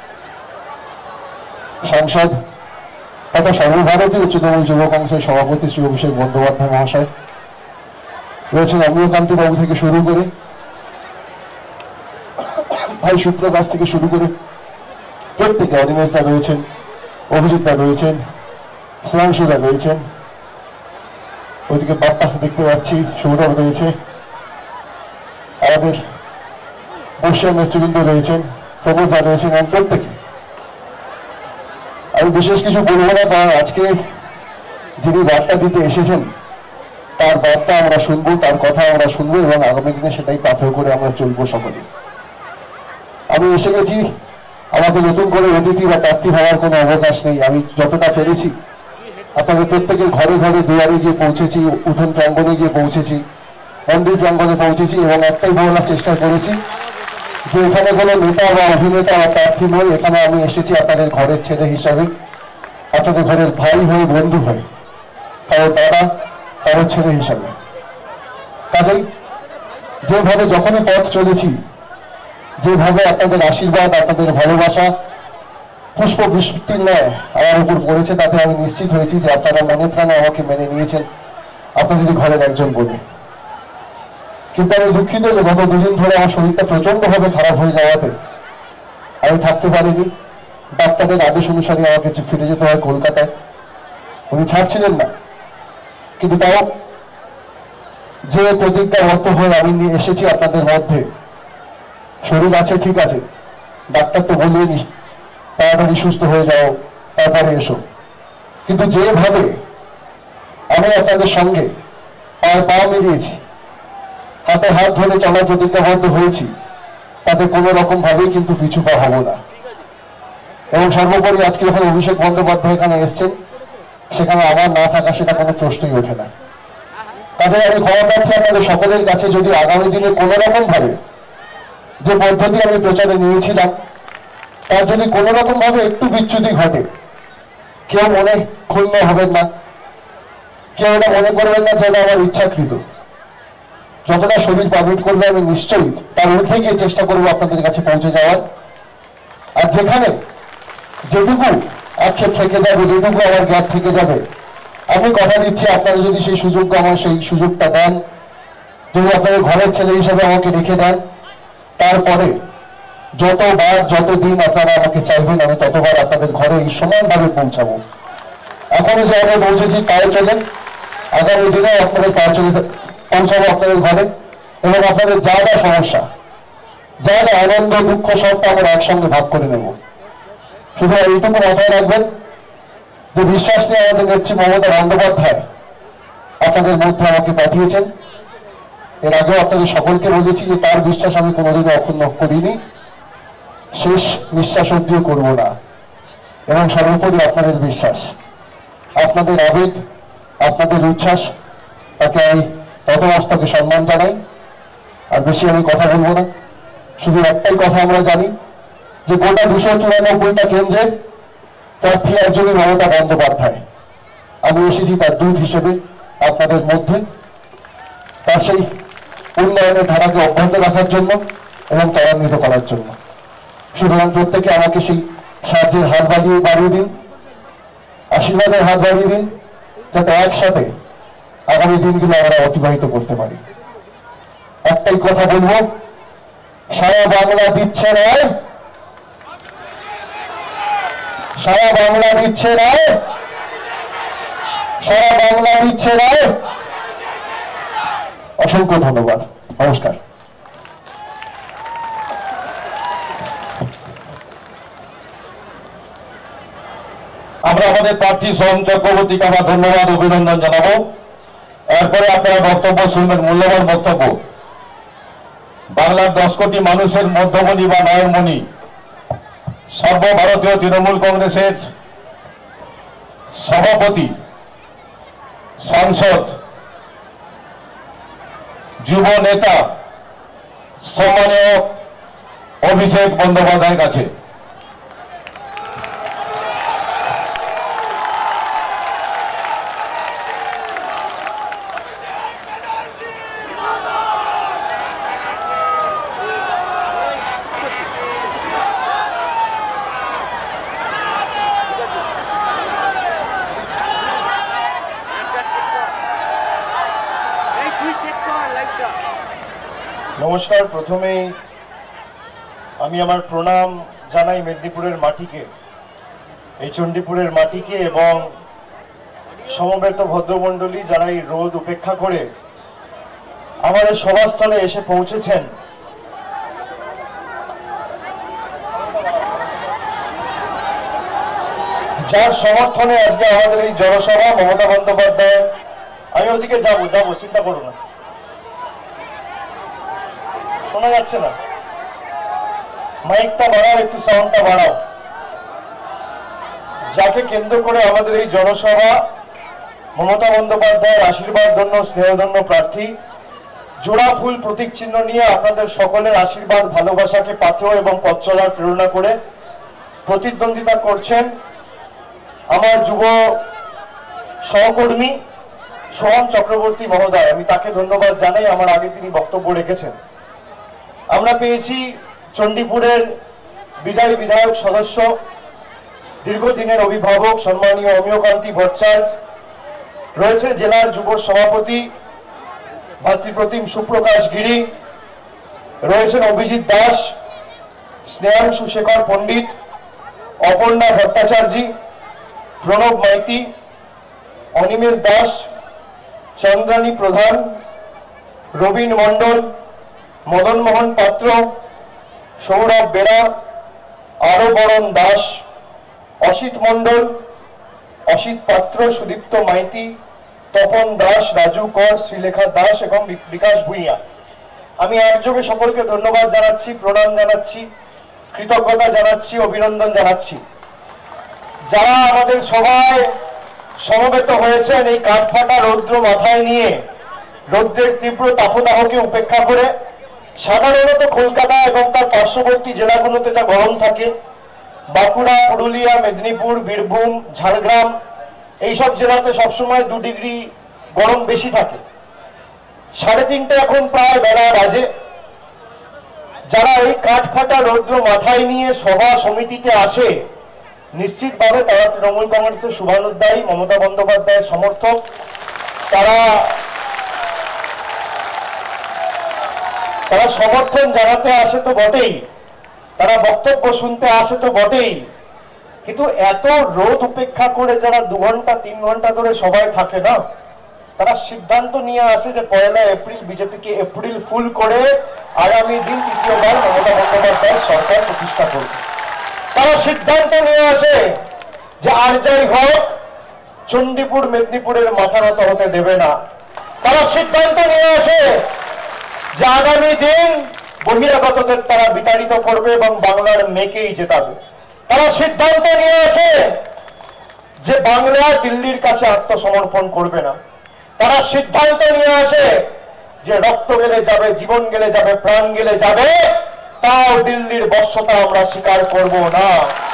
সাংসদ তথা সর্বভারতীয় তৃণমূল যুব কংগ্রেসের সভাপতি শ্রী অভিষেক বন্দ্যোপাধ্যায় মহাশয় রয়েছেন, অমিয়কান্তি বাবু থেকে শুরু করে ভাই সুপ্রকাশ থেকে শুরু করে প্রত্যেকে, অনিমেষ দা রয়েছেন, অভিজিৎ দা রয়েছেন, শ্রেয়াংশু দা রয়েছেন, ওইদিকে বাপ্পা দেখতে পাচ্ছি, সৌরভ রয়েছে, আমাদের বর্ষিয়ান নেতৃবৃন্দ রয়েছেন, প্রমোদ দা রয়েছেন, এবং প্রত্যেকে। আমি বিশেষ কিছু বলবো না, কারণ আজকে যিনি বার্তা দিতে এসেছেন তার বার্তা আমরা শুনবো, তার কথা আমরা শুনবো, এবং আগামী দিনে সেটাই পাথর করে আমরা চলবো সকলে। আমি এসে গেছি, আমাকে নতুন করে অতিথি বা প্রার্থী হওয়ার কোনো অবকাশ নেই। আমি যতটা পেরেছি আপনাদের প্রত্যেকের ঘরে ঘরে দুয়ারে গিয়ে পৌঁছেছি, উঠোন প্রাঙ্গণে গিয়ে পৌঁছেছি, মন্দির প্রাঙ্গণে পৌঁছেছি, এবং একটাই বলার চেষ্টা করেছি যে এখানে কোনো নেতা বা অভিনেতা বা প্রার্থী নয়, এখানে আমি এসেছি আপনাদের ঘরের ছেলে হিসাবে, আপনাদের ঘরের ভাই হয়ে, বন্ধু হয়ে, কারো দাদা, কারো ছেলে হিসাবে। কাজেই যেভাবে যখনই পথ চলেছি, যেভাবে আপনাদের আশীর্বাদ, আপনাদের ভালোবাসা পুষ্প বৃষ্টির ন্যায় আমার উপর পড়েছে, তাতে আমি নিশ্চিত হয়েছি যে আপনারা মনে প্রাণে আমাকে মেনে নিয়েছেন আপনাদের ঘরের একজন বলে। কিন্তু আমি দুঃখিত যে গত দুদিন ধরে আমার শরীরটা প্রচন্ডভাবে খারাপ হয়ে যাওয়াতে আমি থাকতে পারিনি। ডাক্তারের আদেশ অনুসারে আমাকে ফিরে যেতে হয় কলকাতায়, উনি ছাড়ছিলেন না। কিন্তু তাও যে প্রতিজ্ঞাবদ্ধ হয়ে আমি এসেছি আপনাদের মধ্যে, শরীর আছে ঠিক আছে, ডাক্তার তো বললেনি তাড়াতাড়ি সুস্থ হয়ে যাও, তারপরে এসো। কিন্তু যেভাবে আমি আপনাদের সঙ্গে পায়ে পা মিলিয়েছি, হাতে হাত ধরে চলার প্রতিজ্ঞাবদ্ধ হয়েছি, তাতে কোনো রকম ভাবেই কিন্তু পিছু পা হব না। এবং সর্বোপরি আজকে যখন অভিষেক বন্দ্যোপাধ্যায় এখানে এসছেন, সেখানে আমার না থাকা সেটা কোনো প্রশ্নই ওঠে না। কাজে আমি ক্ষমা প্রার্থী আপনাদের সকলের কাছে, যদি আগামী দিনে কোনো রকম ভাবে যে পদ্ধতি আমি প্রচারে নিয়েছিলাম তার যদি কোনো রকম ভাবে একটু বিচ্যুতি ঘটে, কেউ মনে ক্ষুণ্ণ হবেন না, কেউ এটা মনে করবেন না যে এটা আমার ইচ্ছাকৃত। যতটা শরীর পারমিট করবে আমি নিশ্চয়ই তার ঊর্ধ্বে গিয়ে চেষ্টা করবো আপনাদের কাছে পৌঁছে যাওয়ার। আর যেখানে যেটুকু আক্ষেপ থেকে যাবে, যেটুকু আমার গ্যাপ থেকে যাবে, আমি কথা দিচ্ছি আপনারা যদি সেই সুযোগ আমার সেই সুযোগটা দেন, যদি আপনাদের ঘরের ছেলে হিসাবে আমাকে রেখে দেন, তারপরে যতবার যতদিন আপনারা আমাকে চাইবেন আমি ততবার আপনাদের ঘরে এই সমানভাবে পৌঁছাবো। এখনো যে আমি পৌঁছেছি পায়ে চলে, আগামী দিনে আপনাদের পায়ে চলে পৌঁছাবো আপনাদের ঘরে, এবং আপনাদের যা যা সমস্যা, যা যা আনন্দ দুঃখ সবটা আমরা একসঙ্গে ভাগ করে নেব। শুধু এইটুকু মাথায় রাখবেন যে বিশ্বাস নিয়ে আমাদের নেত্রী মমতা বন্দ্যোপাধ্যায় আপনাদের মধ্যে আমাকে পাঠিয়েছেন। এর আগেও আপনাদের সকলকে বলেছি যে তার বিশ্বাস আমি কোনোদিনও অক্ষুণ্ণ করিনি, শেষ নিঃশ্বাস অব্দিও করবো না। এবং সর্বোপরি আপনাদের বিশ্বাস, আপনাদের আবেগ, আপনাদের উচ্ছ্বাস, তাকে আমি ততমস্তকে সম্মান জানাই। আর বেশি আমি কথা বলবো না, শুধু একটাই কথা আমরা জানি যে গোটা 294টা কেন্দ্রে প্রার্থী একজনই মমতা বন্দ্যোপাধ্যায়। আমি এসেছি তার দূত হিসেবে আপনাদের মধ্যে, তার সেই উন্নয়নের ধারাকে অব্যাহত রাখার জন্য এবং ত্বরান্বিত করার জন্য। সুতরাং প্রত্যেকে আমাকে সেই সাহায্যের হাত বাড়িয়ে দিন, আশীর্বাদের হাত বাড়িয়ে দিন, যাতে একসাথে আগামী দিনগুলো আমরা অতিবাহিত করতে পারি। একটাই কথা বলবো, সারা বাংলা দিচ্ছে রায়, সারা বাংলা দিচ্ছে রায়, সারা বাংলা দিচ্ছে রায়। অসংখ্য ধন্যবাদ, নমস্কার। আমরা আমাদের প্রার্থী সোহম চক্রবর্তীকে আমরা ধন্যবাদ, অভিনন্দন জানাবো। এরপরে আপনারা বক্তব্য শুনবেন, মূল্যবান বক্তব্য। বাংলার 10 কোটি মানুষের মধ্যমণি বা নয়নমণি, সর্বভারতীয় তৃণমূল কংগ্রেসের সভাপতি, সাংসদ, যুব নেতা সম্মানীয় অভিষেক বন্দ্যোপাধ্যায়ের কাছে। নমস্কার। প্রথমেই আমি আমার প্রণাম জানাই মেদিনীপুরের মাটিকে, এই চণ্ডীপুরের মাটিকে এবং সমবেত ভদ্রমণ্ডলী যারা এই রোদ উপেক্ষা করে আমাদের সভাস্থলে এসে পৌঁছেছেন। যার সমর্থনে আজকে আমাদের এই জনসভা, মমতা বন্দ্যোপাধ্যায়, আমি ওদিকে যাবো চিন্তা করো না, শোনা যাচ্ছে না, মাইকটা বাড়াও, একটু সাউন্ডটা বাড়াও। যাকে কেন্দ্র করে আমাদের এই জনসভা, মমতা বন্দ্যোপাধ্যায়ের আশীর্বাদ ধন্য স্নেহধন্য প্রার্থী, জোড়া ফুল প্রতীক চিহ্ন নিয়ে আপনাদের সকলের আশীর্বাদ ভালোবাসাকে পাথেয় এবং পথ চলার প্রেরণা করে প্রতিদ্বন্দ্বিতা করছেন আমার যুব সহকর্মী সোহম চক্রবর্তী মহোদয়। আমি তাকে ধন্যবাদ জানাই, আমার আগে তিনি বক্তব্য রেখেছেন। আমরা পেয়েছি চণ্ডীপুরের বিদায়ী বিধায়ক সদস্য, দীর্ঘদিনের অভিভাবক সম্মানীয় অমিয়কান্তি ভট্টাচার্য, রয়েছে জেলার যুব সভাপতি ভাতৃপ্রতিম সুপ্রকাশ গিরি, রয়েছেন অভিজিৎ দাস, স্নেহাংশু শেখর পণ্ডিত, অপর্ণা ভট্টাচার্য, প্রণব মাইতি, অনিমেষ দাস, চন্দ্রানী প্রধান, রবীন মণ্ডল, মদন মোহন পাত্র, সৌরভ বেরা, আরবরণ দাস, অসিত মণ্ডল, অসিত পাত্র, সুদীপ্ত মাইতি, তপন দাস, রাজু কর, শ্রীলেখা দাস এবং বিকাশ ভূঁইয়া। আমি একযোগে সকলকে ধন্যবাদ জানাচ্ছি, প্রণাম জানাচ্ছি, কৃতজ্ঞতা জানাচ্ছি, অভিনন্দন জানাচ্ছি। যারা আমাদের সভায় সমবেত হয়েছেন এই কাঠফাটা রৌদ্র মাথায় নিয়ে, রৌদ্রের তীব্র তাপদাহকে উপেক্ষা করে, সাধারণত কলকাতা এবং তার পার্শ্ববর্তী জেলাগুলোতে যা গরম থাকে, বাঁকুড়া, পুরুলিয়া, মেদিনীপুর, বীরভূম, ঝাড়গ্রাম, এইসব জেলাতে সবসময় 2 ডিগ্রি গরম বেশি থাকে। 3:30 এখন প্রায় বেলা বাজে। যারা এই কাঠফাটা রৌদ্র মাথায় নিয়ে সভা সমিতিতে আসে, নিশ্চিতভাবে তারা তৃণমূল কংগ্রেসের শুভানুধ্যায়ী, মমতা বন্দ্যোপাধ্যায়ের সমর্থক। তারা সমর্থন জানাতে আসে তো বটেই, তারা বক্তব্য শুনতে আসে তো বটেই, কিন্তু এত রোদ উপেক্ষা করে যারা 2 ঘন্টা 3 ঘন্টা ধরে সবাই থাকে না, তারা সিদ্ধান্ত নিয়ে আসে যে 1 এপ্রিল বিজেপিকে এপ্রিল ফুল করে আগামী দিন তৃতীয়বার মমতা বন্দ্যোপাধ্যায়ের সরকার প্রতিষ্ঠা করবে। তারা সিদ্ধান্ত নিয়ে আসে যে আর যাই হোক চণ্ডীপুর মেদিনীপুরের মাথা নত হতে দেবে না। তারা সিদ্ধান্ত নিয়ে আসে যে আগামী দিন বহিরাগতদের তারা বিতাড়িত করবে এবং বাংলার মেয়েকেই জেতাবে। তারা সিদ্ধান্ত নিয়ে আসে যে বাংলা দিল্লির কাছে আত্মসমর্পণ করবে না। তারা সিদ্ধান্ত নিয়ে আসে যে রক্ত গেলে যাবে, জীবন গেলে যাবে, প্রাণ গেলে যাবে, তাও দিল্লির বশ্যতা আমরা স্বীকার করব না।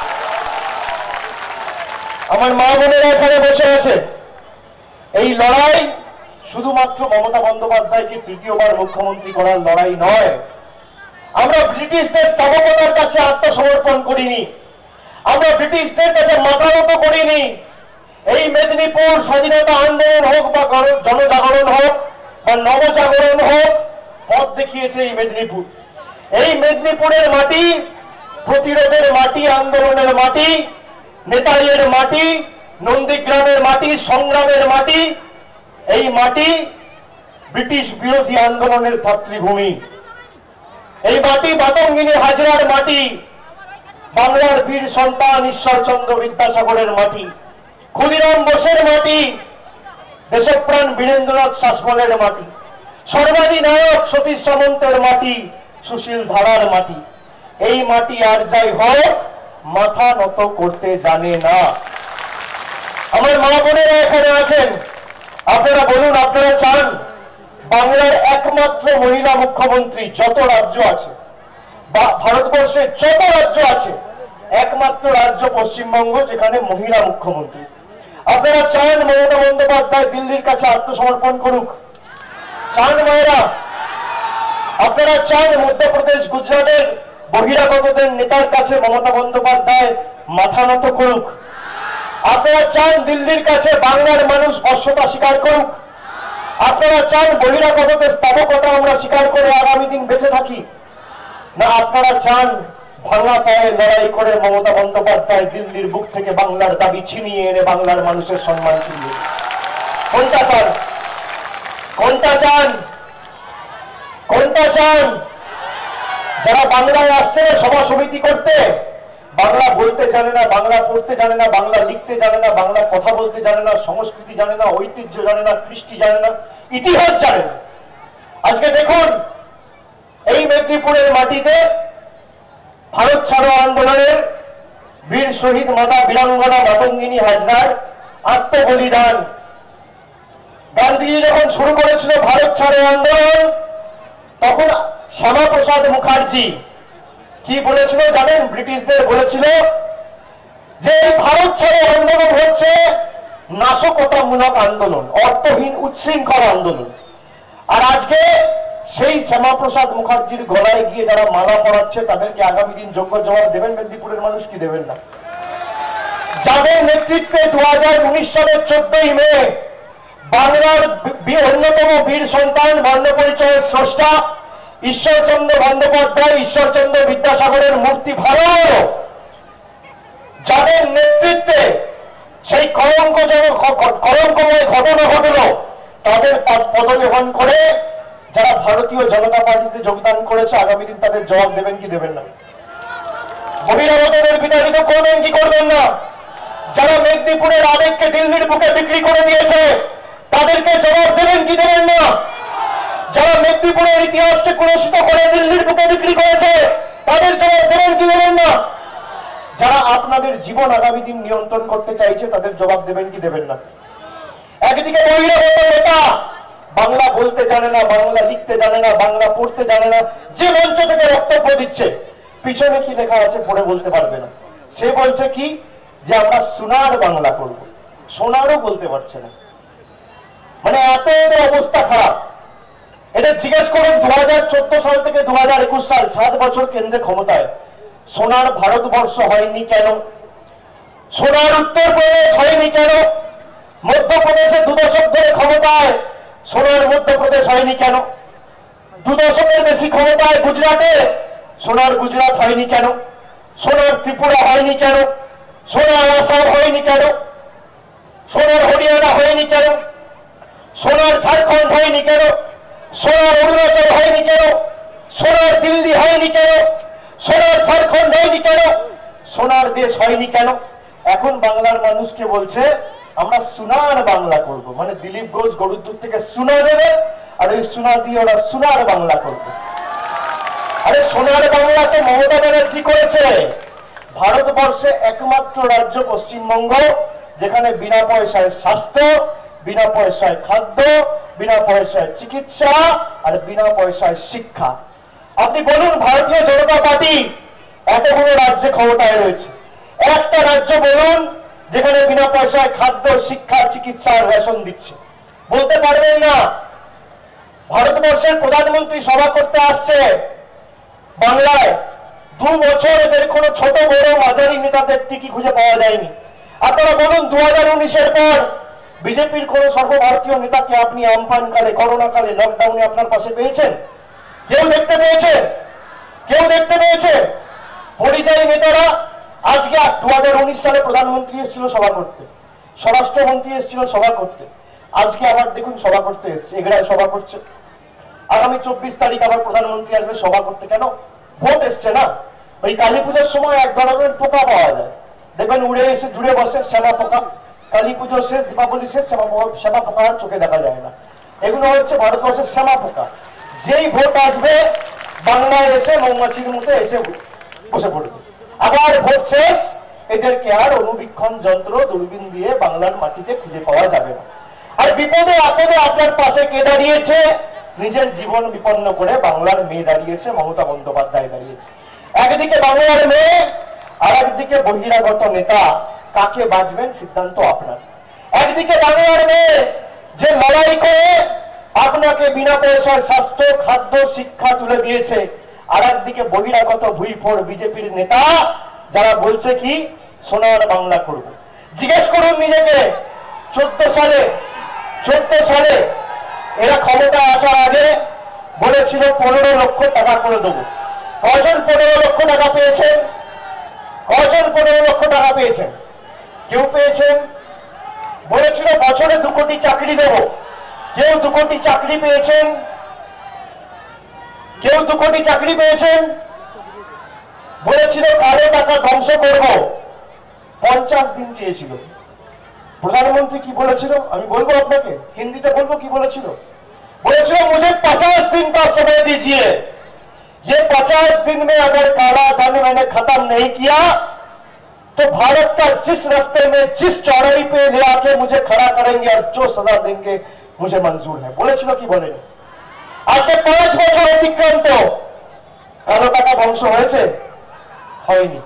আমার মা বোনেরা এখানে বসে আছে। এই লড়াই শুধুমাত্র মমতা বন্দ্যোপাধ্যায়কে তৃতীয়বার মুখ্যমন্ত্রী করার লড়াই নয়। আমরা ব্রিটিশদের স্থাপকতার কাছে আত্মসমর্পণ করিনি, আমরা ব্রিটিশদের কাছে মাথা নত করিনি। এই মেদিনীপুর স্বাধীনতা আন্দোলন হোক বা জনজাগরণ হোক বা নবজাগরণ হোক, পথ দেখিয়েছে এই মেদিনীপুর। এই মেদিনীপুরের মাটি প্রতিরোধের মাটি, আন্দোলনের মাটি, নেতাজির মাটি, নন্দীগ্রামের মাটি, সংগ্রামের মাটি। এই মাটি ব্রিটিশ বিরোধী আন্দোলনের ধাত্রীভূমি। এই মাটি মাতঙ্গিনী হাজরার মাটি, বাংলার বীর সন্তান ঈশ্বরচন্দ্র বিদ্যাসাগরের মাটি, ক্ষুদিরাম বোসের মাটি, দেশপ্রাণ বীরেন্দ্রনাথ শাসমলের মাটি, সর্বাধিনায়ক সতীশ সামন্তের মাটি, সুশীল ধারার মাটি। এই মাটি আর যাই হোক মাথা নত করতে জানে না। আমার মা বোনেরা এখানে আছেন, আপনারা বলুন, আপনারা চান বাংলার একমাত্র মহিলা মুখ্যমন্ত্রী, যত রাজ্য আছে বা ভারতবর্ষে যত রাজ্য আছে, একমাত্র রাজ্য পশ্চিমবঙ্গ যেখানে মহিলা মুখ্যমন্ত্রী। আপনারা চান মমতা বন্দ্যোপাধ্যায় দিল্লির কাছে আত্মসমর্পণ করুক? চান মায়েরা? আপনারা চান মধ্যপ্রদেশ, গুজরাটের বহিরাগতদের নেতার কাছে মমতা বন্দ্যোপাধ্যায় মাথা নত করুক? আপনারা চান দিল্লির কাছে বাংলার মানুষ বশ্যতা স্বীকার করুক? আপনারা চান বহিরাগতদের স্থাপকতা আমরা স্বীকার করে আগামী দিন বেঁচে থাকি? না আপনারা চান ভাঙা পায়ে লড়াই করে মমতা বন্দ্যোপাধ্যায় দিল্লির বুক থেকে বাংলার দাবি ছিনিয়ে এনে বাংলার মানুষের সম্মান ছিনিয়ে। কোনটা চান? কোনটা চান? কোনটা চান? যারা বাংলায় আসছে সভা সমিতি করতে, বাংলা বলতে জানে না, বাংলা পড়তে জানে না, বাংলা লিখতে জানে না, বাংলা কথা বলতে জানে না, সংস্কৃতি জানে না, ঐতিহ্য জানে না, কৃষ্টি জানে না, ইতিহাস জানে না। আজকে দেখুন এই মেদিনীপুরের মাটিতে ভারত ছাড়ো আন্দোলনের বীর শহীদ মাতা বীরাঙ্গনা মাতঙ্গিনী হাজরার আত্মবলিদান। গান্ধীজি যখন শুরু করেছিল ভারত ছাড়ো আন্দোলন, তখন শ্যামাপ্রসাদ মুখার্জি কি বলেছিল জানেন? ব্রিটিশদের বলেছিল যে এই ভারত ছাড়ো আন্দোলন হচ্ছে নাশকতামূলক আন্দোলন, অর্থহীন উচ্ছৃঙ্খল আন্দোলন। আর আজকে সেই শ্যামাপ্রসাদ মুখার্জির গলায় গিয়ে যারা মালা পরাচ্ছে তাদেরকে আগামী দিন যোগ্য জবাব দেবেন মেদিনীপুরের মানুষ কি দেবেন না? যাদের নেতৃত্বে 2019 সালের 14ই মে বাংলার অন্যতম বীর সন্তান, বর্ণ পরিচয়ের স্রষ্টা ঈশ্বরচন্দ্র বন্দ্যোপাধ্যায়, ঈশ্বরচন্দ্র বিদ্যাসাগরের মূর্তি ভালো হলো, যাদের নেতৃত্বে সেই কলঙ্কময় ঘটনা ঘটল, তাদের পদলেহন করে যারা ভারতীয় জনতা পার্টিতে যোগদান করেছে আগামী দিন তাদের জবাব দেবেন কি দেবেন না? বহিরাগতদের বিতাড়িত করবেন কি করবেন না? যারা মেদিনীপুরের আবেগকে দিল্লির বুকে বিক্রি করে দিয়েছে তাদেরকে জবাব দেবেন কি দেবেন না? যারা মেদিনীপুরের ইতিহাসকে কুলসিত করে দিল্লির বুকে বিক্রি করেছে তাদের জবাব দেবেন কি দেবেন না? যারা আপনাদের জীবন আগামী দিন নিয়ন্ত্রণ করতে চাইছে তাদের জবাব দেবেন কি দেবেন না? একদিকে বহিরাগত নেতা বাংলা বলতে জানে না, বাংলা লিখতে জানে না, বাংলা পড়তে জানে না, যে মঞ্চ থেকে বক্তব্য দিচ্ছে পিছনে কি লেখা আছে পড়ে বলতে পারবে না। সে বলছে কি যে আমরা সোনার বাংলা করব, সোনারও বলতে পারছে না। মানে এত এদের অবস্থা খারাপ। এদের জিজ্ঞেস করুন 2014 সাল থেকে 2021 সাল 7 বছর কেন্দ্রে ক্ষমতায় সোনার ভারতবর্ষ হয়নি কেন? সোনার উত্তরপ্রদেশ হয়নি কেন? মধ্যপ্রদেশে 2 দশক ধরে ক্ষমতায় সোনার মধ্যপ্রদেশ হয়নি কেন? 2 দশকের বেশি ক্ষমতায় গুজরাটে সোনার গুজরাট হয়নি কেন? সোনার ত্রিপুরা হয়নি কেন? সোনার আসাম হয়নি কেন? সোনার হরিয়ানা হয়নি কেন? সোনার ঝাড়খণ্ড হয়নি কেন? সোনার অরুণাচল হয়নি কেন? সোনার দিল্লি হয়নি কেন? সোনার ঝাড়খণ্ড হয়নি কেন? সোনার দেশ হয়নি কেন? এখন বাংলার মানুষকে বলছে আমরা সোনার বাংলা করব, মানে দিলীপ ঘোষ গরুর দুধ থেকে সোনা দেবে আর ওই সোনা দিয়ে ওরা সোনার বাংলা করবে। আরে সোনার বাংলা তো মমতা ব্যানার্জি করেছে। ভারতবর্ষে একমাত্র রাজ্য পশ্চিমবঙ্গ যেখানে বিনা পয়সায় স্বাস্থ্য, বিনা পয়সায় খাদ্য, বিনা পয়সায় চিকিৎসা আর বিনা পয়সায় শিক্ষা। আপনি বলুন ভারতীয় জনতা পার্টি এতগুলো রাজ্যে ক্ষমতায় রয়েছে, একটা রাজ্য বলুন যেখানে বিনা পয়সায় খাদ্য, শিক্ষা, চিকিৎসা আর রেশন দিচ্ছে? বলতে পারবেন না। ভারতবর্ষের প্রধানমন্ত্রী সভা করতে আসছে বাংলায়, 2 বছর এদের কোনো ছোট বড় মাঝারি নেতাদের টিকি খুঁজে পাওয়া যায়নি। আপনারা বলুন 2019-এর পর বিজেপির কোন সর্বভারতীয় নেতাকে আপনি আমফান কালে, করোনা কালে, লকডাউনে আপনার পাশে পেয়েছেন? কেউ দেখতে পেয়েছে? কেউ দেখতে পেয়েছে? পরিযায়ী নেতারা আজকে 2019 সালে প্রধানমন্ত্রী এসেছিল সভা করতে, স্বরাষ্ট্রমন্ত্রী এসেছিল সভা করতে, আজকে আবার দেখুন সভা করতে এসছে, এগড়ায় সভা করছে। আগামী 24 তারিখ আবার প্রধানমন্ত্রী আসবে সভা করতে। কেন? ভোট এসছে না। ওই কালী পুজোর সময় এক ধরনের পোকা পাওয়া যায়, দেখবেন উড়ে এসে জুড়ে বসে, শ্যামা পোকা। কালী পুজো শেষ, দীপাবলি শেষ, শ্যামা পোকা আর চোখে দেখা যায় না। এগুলো হচ্ছে ভারতবর্ষের শ্যামা পোকা। যেই ভোট আসবে বাংলায় এসে মৌমাছির মতো এসে বসে পড়বে। আবার ভোট শেষ, এদেরকে আর অনুবীক্ষণ যন্ত্র দূরবীন দিয়ে বাংলার মাটিতে খুঁজে পাওয়া যাবে না। আর বিপদে আপদে আপনার পাশে কে দাঁড়িয়েছে? নিজের জীবন বিপন্ন করে বাংলার মেয়ে দাঁড়িয়েছে, মমতা বন্দ্যোপাধ্যায় দাঁড়িয়েছে। একদিকে বাংলার মেয়ে আর একদিকে বহিরাগত নেতা। কাকে বাঁচবেন সিদ্ধান্ত আপনার। একদিকে বাংলার মেয়ে যে লড়াই করে আপনাকে বিনা পয়সায় স্বাস্থ্য, খাদ্য, শিক্ষা তুলে দিয়েছে, আর একদিকে বহিরাগত ভুইফোড় বিজেপির নেতা যারা বলছে কি সোনার বাংলা করবে। জিজ্ঞেস করুন নিজেকে, 14 সালে এরা ক্ষমতা আসার আগে বলেছিল 15 লক্ষ টাকা করে দেবো। কজন 15 লক্ষ টাকা পেয়েছেন? কজন 15 লক্ষ টাকা পেয়েছেন? কেউ পেয়েছেন? বলেছিল বছরে 2 কোটি চাকরি দেব, কেউ 2 কোটি চাকরি পেয়েছেন? কেউ 2 কোটি চাকরি পেয়েছেন? বলেছিল কালো টাকা ধ্বংস করব, 50 দিন চেয়েছিল। প্রধানমন্ত্রী কি বলেছিল আমি বলবো আপনাকে, হিন্দিতে বলবো কি বলেছিল। বলেছিল मुझे 50 दिन का समय दीजिए, ये 50 दिन में अगर काला धन मैंने खत्म नहीं किया तो भारत का जिस रास्ते में जिस चौड़ाई पे ले आके मुझे खड़ा करेंगे और जो सजा देंगे मुझे मंजूर है। বলেছিল কি বলেনি? আজকে 5 বছর অতিক্রান্ত, কালো টাকা ধ্বংস হয়েছে? হয়নি।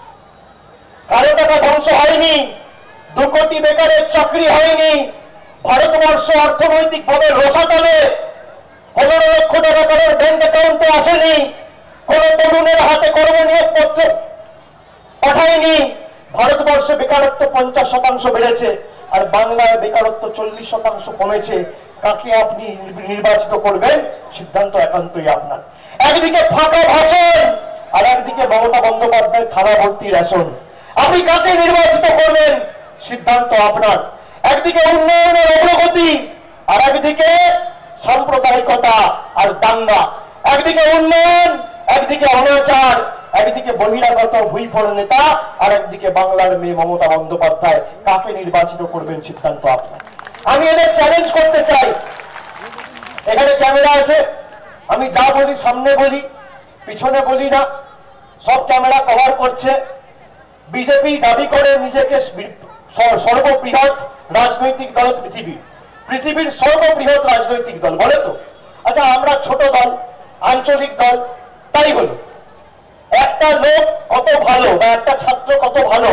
কালো টাকা ধ্বংস হয়নি, 2 কোটি বেকারের চাকরি হয়নি, ভারতবর্ষ অর্থনৈতিকভাবে রসাতলে, 15 লক্ষ টাকা কারোর ব্যাংক অ্যাকাউন্টে আসেনি, কোন তরুণের হাতে কর্মনিয়োগপত্র পাঠায়নি। ভারতবর্ষে বেকারত্ব 50% বেড়েছে আর বাংলায় বেকারত্ব 40% কমেছে। কাকে আপনি নির্বাচিত করবেন সিদ্ধান্ত একান্তই আপনার। একদিকে ফাঁকা ভাষণ আর একদিকে মমতা বন্দ্যোপাধ্যায়ের থালা ভর্তি রেশন। আপনি কাকে নির্বাচিত করবেন সিদ্ধান্ত আপনার। একদিকে উন্নয়নের অগ্রগতি আর একদিকে সাম্প্রদায়িকতা আর দাঙ্গা। একদিকে উন্নয়ন, একদিকে অনাচার, একদিকে বহিরাগত ভুইফোড় নেতা আর একদিকে বাংলার মেয়ে মমতা বন্দ্যোপাধ্যায়। কাকে নির্বাচিত করবেন সিদ্ধান্ত আপনার। আমি এদের চ্যালেঞ্জ করতে চাই। এখানে ক্যামেরা আছে, আমি যা বলি সামনে বলি, পিছনে বলি না, সব ক্যামেরা কভার করছে। বিজেপি দাবি করে নিজেকে সর্ববৃহৎ রাজনৈতিক দল পৃথিবীর সর্ববৃহৎ রাজনৈতিক দল বলে তো। আচ্ছা, আমরা ছোট দল, আঞ্চলিক দল, তাই হলো। একটা লোক কত ভালো বা একটা ছাত্র কত ভালো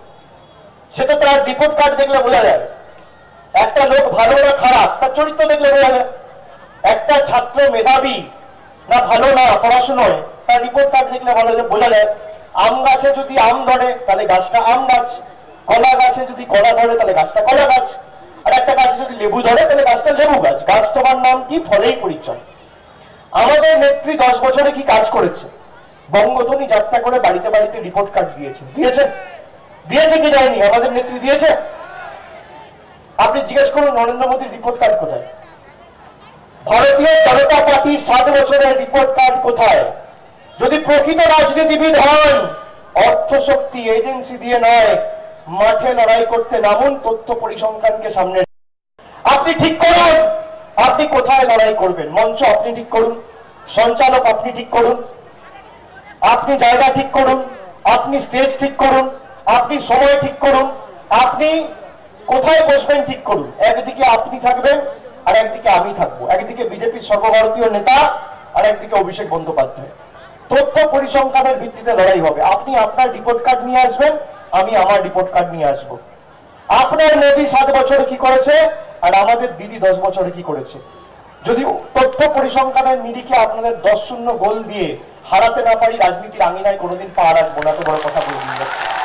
সে তো তার রিপোর্ট কার্ড দেখলে বোঝা যায়। একটা লোক ভালো না খারাপ তার চরিত্র দেখলে বোঝা যায়। একটা ছাত্র মেধাবী না ভালো না পড়াশোনায় তার রিপোর্ট কার্ড দেখলে বোঝা যায়। আম গাছে যদি আম ধরে তাহলে গাছটা আম গাছ, কলা গাছে যদি কলা ধরে তাহলে গাছটা কলা গাছ, আর একটা গাছে যদি লেবু ধরে তাহলে গাছটা লেবু গাছ। গাছ তোমার নাম কি, ফলেই পরিচয়। আমাদের নেত্রী 10 বছরে কি কাজ করেছে? বঙ্গধ্বনি যাত্রা করে বাড়িতে বাড়িতে রিপোর্ট কার্ড দিয়েছে। দিয়েছে কি দেয়নি? আমাদের নেত্রী দিয়েছে। আপনি জিজ্ঞেস করুন নরেন্দ্র মোদীর রিপোর্ট কার্ড কোথায়? ভারতীয় জনতা পার্টি 7 বছরের রিপোর্ট কার্ড কোথায়? যদি প্রকৃত রাজনীতিবিদ হন, অর্থ শক্তি এজেন্সি দিয়ে নয়, মাঠে লড়াই করতে নামুন, তথ্য পরিসংখ্যানকে সামনে। আপনি ঠিক করুন আপনি কোথায় লড়াই করবেন। মঞ্চ আপনি ঠিক করুন, সঞ্চালক আপনি ঠিক করুন, আপনি জায়গা ঠিক করুন, আপনি স্টেজ ঠিক করুন, আপনি সময় ঠিক করুন, আপনি কোথায় বসবেন ঠিক করুন। একদিকে আপনি থাকবেন আর একদিকে আমি থাকবো। একদিকে বিজেপির সর্বভারতীয় নেতা আর একদিকে অভিষেক বন্দ্যোপাধ্যায়। তথ্য পরিসংখ্যানের ভিত্তিতে লড়াই হবে। আপনি আপনার রিপোর্ট কার্ড নিয়ে আসবেন, আমি আমার রিপোর্ট কার্ড নিয়ে আসবো। আপনার মোদী 7 বছরে কি করেছে আর আমাদের দিদি 10 বছরে কি করেছে। যদি তথ্য পরিসংখ্যানের নিরিখে আপনাদের 10-0 গোল দিয়ে হারাতে না পারি, রাজনীতির আঙিনায় কোনোদিন পা রাখবো না। তো বড় কথা বলে দিয়ে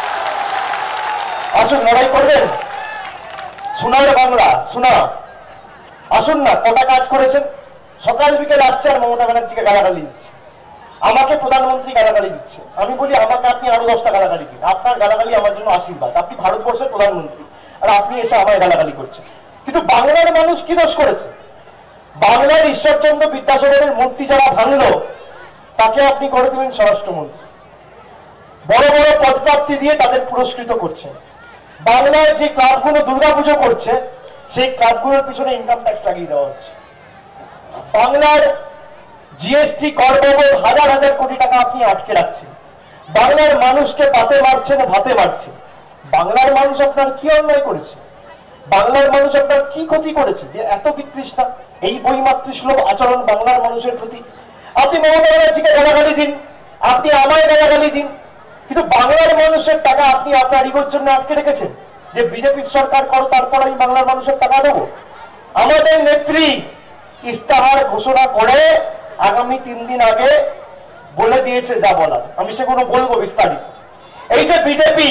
আসুন, লড়াই করবেন। সোনার বাংলা সোনা, আসুন না। কটা কাজ করেছেন? সকাল বিকেল আসছে আর মমতা ব্যানার্জিকে গালাগালি দিচ্ছে, আমাকে প্রধানমন্ত্রী গালাগালি দিচ্ছে। আমি বলি আমাকে আপনি আরো 10টা গালাগালি দিন, আপনার গালাগালি আমার জন্য আশীর্বাদ। আপনি ভারতবর্ষের প্রধানমন্ত্রী আর আপনি এসে আমায় গালাগালি করছেন। কিন্তু বাংলার মানুষ কি দোষ করেছে? বাংলার ঈশ্বরচন্দ্র বিদ্যাসাগরের মূর্তি যারা ভাঙলো তাকে আপনি করে দিলেন স্বরাষ্ট্রমন্ত্রী। বড় বড় পদপ্রাপ্তি দিয়ে তাদের পুরস্কৃত করছেন। বাংলায় যে ক্লাবগুলো দুর্গাপুজো করছে সেই ক্লাবগুলোর পিছনে ইনকাম ট্যাক্স লাগিয়ে দেওয়া হচ্ছে। বাংলার জিএসটি কর বাবদ হাজার হাজার কোটি টাকা আপনি আটকে রাখছেন। বাংলার মানুষকে পাতে মারছেন, ভাতে মারছেন। বাংলার মানুষ আপনার কি অন্যায় করেছে? বাংলার মানুষ আপনার কি ক্ষতি করেছে যে এত বিতৃষ্ণা, এই বৈমাতৃসুলভ আচরণ বাংলার মানুষের প্রতি? আপনি মমতা ব্যানার্জিকে গালাগালি দিন, আপনি আমায় গালাগালি দিন, কিন্তু বাংলার মানুষের টাকা আপনি আপনার ইগোর জন্য আটকে রেখেছেন যে বিজেপির সরকার করো তারপর আমি বাংলার মানুষের টাকা দেবো। আমাদের নেত্রী ইস্তাহার ঘোষণা করে আগামী 3 দিন আগে বলে দিয়েছে যা বলার, আমি সেগুলো বলবো বিস্তারিত। এই যে বিজেপি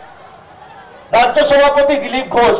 রাজ্য সভাপতি দিলীপ ঘোষ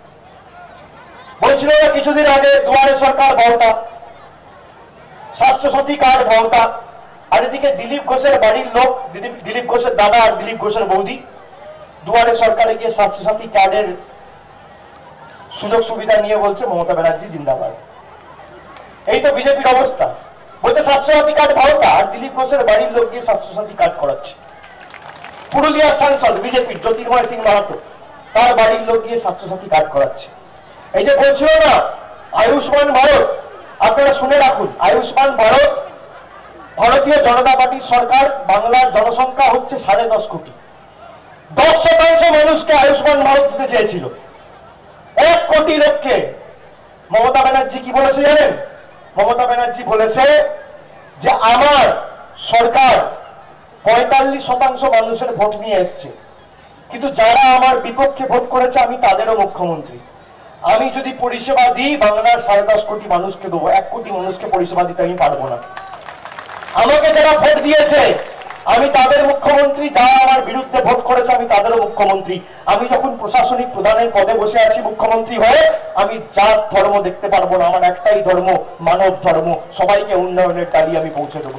বলছিল কিছুদিন আগে দুয়ারে সরকার ভরতা, স্বাস্থ্যসাথী কার্ড ভরতা, আর এদিকে দিলীপ ঘোষের বাড়ির লোক, দিলীপ ঘোষের দাদা আর দিলীপ ঘোষের বৌদি দুয়ারে সরকারে গিয়ে স্বাস্থ্যসাথী কার্ডের সুযোগ সুবিধা নিয়ে বলছে মমতা ব্যানার্জি জিন্দাবাদ। এই তো বিজেপির অবস্থা। বলছে স্বাস্থ্যসাথী কার্ড ভারতা, আর দিলীপ ঘোষের বাড়ির লোক গিয়ে স্বাস্থ্যসাথী কার্ড করাচ্ছে। পুরুলিয়ার সাংসদ বিজেপির জ্যোতির্ময় সিং মাহাতো, তার বাড়ির লোক গিয়ে স্বাস্থ্যসাথী কার্ড করাচ্ছে। এই যে বলছিল না আয়ুষ্মান ভারত, আপনারা শুনে রাখুন, আয়ুষ্মান ভারত ভারতীয় জনতা পার্টির সরকার, বাংলার জনসংখ্যা হচ্ছে 10.5 কোটি, 10% মানুষকে আয়ুষ্মান ভারত দিতে চেয়েছিল, 1 কোটি লোককে। মমতা ব্যানার্জি কি বলেছে জানেন? মমতা ব্যানার্জি বলেছে যে আমার সরকার 45% মানুষের ভোট নিয়ে এসছে, কিন্তু যারা আমার বিপক্ষে ভোট করেছে আমি তাদেরও মুখ্যমন্ত্রী। আমি যদি পরিষেবা দিই বাংলার 10.5 কোটি মানুষকে দেবো, 1 কোটি মানুষকে পরিষেবা দিতে আমি পারবো না। আমাকে যারা ভোট দিয়েছে আমি তাদের মুখ্যমন্ত্রী, যারা আমার বিরুদ্ধে ভোট করেছে আমি তাদেরও মুখ্যমন্ত্রী। আমি যখন প্রশাসনিক প্রধানের পদে বসে আছি মুখ্যমন্ত্রী হয়ে, আমি জাত ধর্ম দেখতে পারবো না, আমার একটাই ধর্ম, মানব ধর্ম। সবাইকে উন্নয়নের ডালি আমি পৌঁছে দেবো।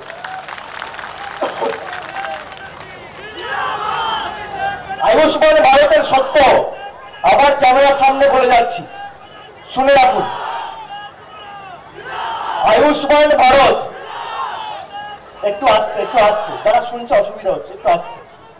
আয়ুষ্মান ভারতের সত্য আবার ক্যামেরার সামনে বলে যাচ্ছি, শুনে রাখুন। আয়ুষ্মান ভারত, একটু আসতে, যারা শুনছে অসুবিধা হচ্ছে, একটু আসতে।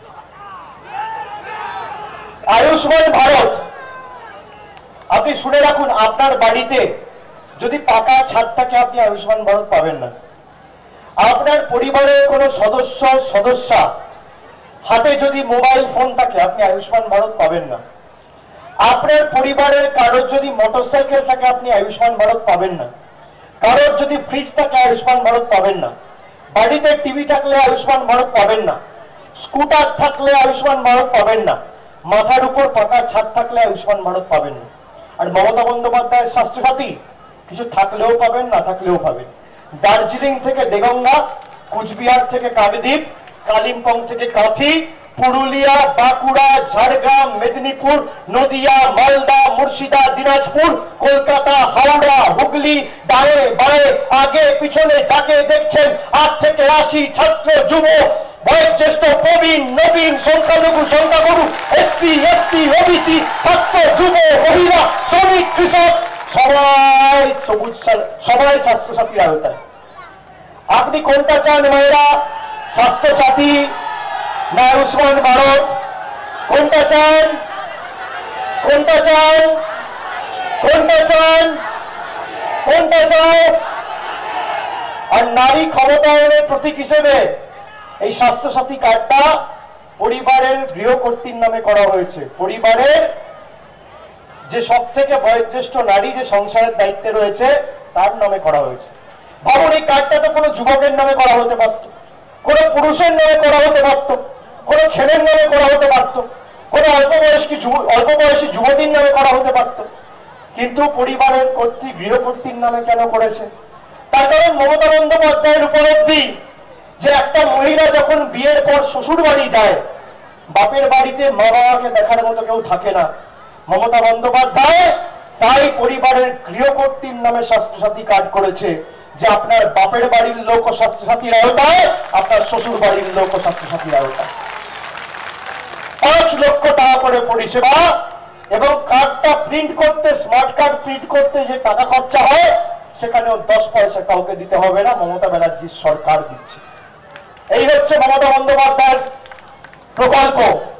আয়ুষ্মান ভারত আপনি শুনে রাখুন, আপনার বাড়িতে যদি পাকা ছাদ থাকে আপনি আয়ুষ্মান ভারত পাবেন না। আপনার পরিবারের কোনো সদস্যা হাতে যদি মোবাইল ফোন থাকে আপনি আয়ুষ্মান ভারত পাবেন না। আপনার পরিবারের কারোর যদি মোটরসাইকেল থাকে আপনি আয়ুষ্মান ভারত পাবেন না। কারোর যদি ফ্রিজ থাকে আয়ুষ্মান ভারত পাবেন না। বাড়িতে টিভি থাকলে আয়ুষ্মান ভারত পাবেন না। স্কুটার থাকলে আয়ুষ্মান ভারত পাবেন না। মাথার উপর পাকা ছাদ থাকলে আয়ুষ্মান ভারত পাবেন না। আর মমতা বন্দ্যোপাধ্যায়ের স্বাস্থ্যসাথী কিছু থাকলেও পাবেন, না থাকলেও পাবেন। দার্জিলিং থেকে দেগঙ্গা, কুচবিহার থেকে কাকদ্বীপ, কালিম্পং থেকে কাঁথি, পুরুলিয়া, বাঁকুড়া, ঝাড়গ্রাম, মেদিনীপুর, নদিয়া, মালদা, মুর্শিদা, দিনাজপুর, কলকাতা, হাওড়া, হুগলি, ডায়ে বায়ে, আগে পিছনে যাকে দেখছেন 8 থেকে 80, ছাত্র, যুব, বয়োজ্যেষ্ঠ, প্রবীণ, নবীন, সংখ্যালঘু, সংখ্যাগুরু, এসসি, এসটি, ওবিসি, ছাত্র, যুব, মহিলা, শ্রমিক, কৃষক, সবাই স্বাস্থ্যসাথীর আওতায়। আপনি কোনটা চান মায়েরা? স্বাস্থ্যসাথী না আয়ুষ্মান ভারত? কোনটা চান? কোনটা চান? কোনটা চান? কোনটা চাও? আর নারী ক্ষমতায়নের প্রতীক হিসেবে এই স্বাস্থ্যসাথী কার্ডটা পরিবারের গৃহকর্তীর নামে করা হয়েছে। পরিবারের যে সব থেকে বয়োজ্যেষ্ঠ নারী যে সংসারের দায়িত্বে রয়েছে তার নামে করা হয়েছে। ভাবুন, এই কার্ডটা তো কোনো যুবকের নামে করা হতে পারত, কোনো পুরুষের নামে করা হতে পারত, কোনো ছেলের নামে করা হতে পারত, কোনো অল্প বয়সী যুবতীর নামে করা হতে পারত, কিন্তু পরিবারের গৃহকর্তীর নামে কেন করেছে? তার কারণ মমতা বন্দ্যোপাধ্যায়ের উপলব্ধি যে একটা মহিলা যখন বিয়ের পর শ্বশুর বাড়ি যায়, বাপের বাড়িতে মা বাবাকে দেখার মতো কেউ থাকে না। মমতা বন্দ্যোপাধ্যায় তাই পরিবারের গৃহকর্তীর নামে স্বাস্থ্যসাথী কার্ড করেছে, যে আপনার বাপের বাড়ির লোক ও স্বাস্থ্যসাথীর আওতায়, আপনার শ্বশুর বাড়ির লোক ও স্বাস্থ্যসাথীর আওতায়। 5 লক্ষ টাকা করে পরিষেবা, এবং কার্ডটা প্রিন্ট করতে, স্মার্ট কার্ড প্রিন্ট করতে যে টাকা খরচা হয় সেখানেও 10 পয়সা কাউকে দিতে হবে না, মমতা ব্যানার্জির সরকার দিচ্ছে। এই হচ্ছে মমতা বন্দ্যোপাধ্যায়ের প্রকল্প।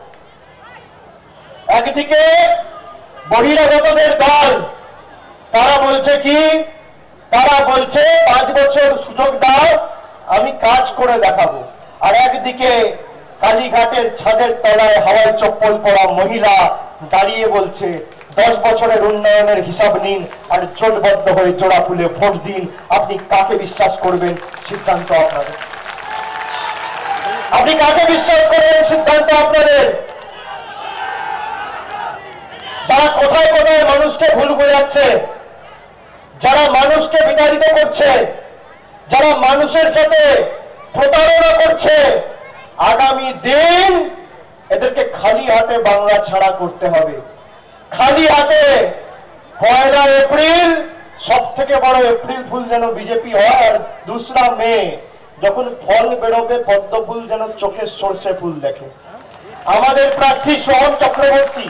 একদিকে বহিরাগতদের দল, তারা বলছে কি? তারা বলছে 5 বছর সুযোগ দাও, আমি কাজ করে দেখাবো। আর একদিকে কালীঘাটের ছাদের তলায় হাওয়াই চপ্পল পরা মহিলা দাঁড়িয়ে বলছে 10 বছরের উন্নয়নের হিসাব নিন আর জোটবদ্ধ হয়ে জোড়া ফুলে ভোট দিন। আপনি কাকে বিশ্বাস করবেন সিদ্ধান্ত আপনাদের। আপনি কাকে বিশ্বাস করবেন সিদ্ধান্ত আপনাদের। যারা কোথায় কোথায় মানুষকে ভুল বোঝাচ্ছে, যারা মানুষকে বিতাড়িত করছে, যারা মানুষের সাথে প্রতারণা করছে, আগামী দিন এদেরকে খালি হাতে বাংলা ছাড়া করতে হবে। খালি হাতে 1 এপ্রিল, সব থেকে বড় এপ্রিল ফুল যেন বিজেপি হয়, আর 2 মে যখন ফল বেরোবে পদ্ম ফুল যেন চোখের সর্ষে ফুল দেখে। আমাদের প্রার্থী সোহম চক্রবর্তী,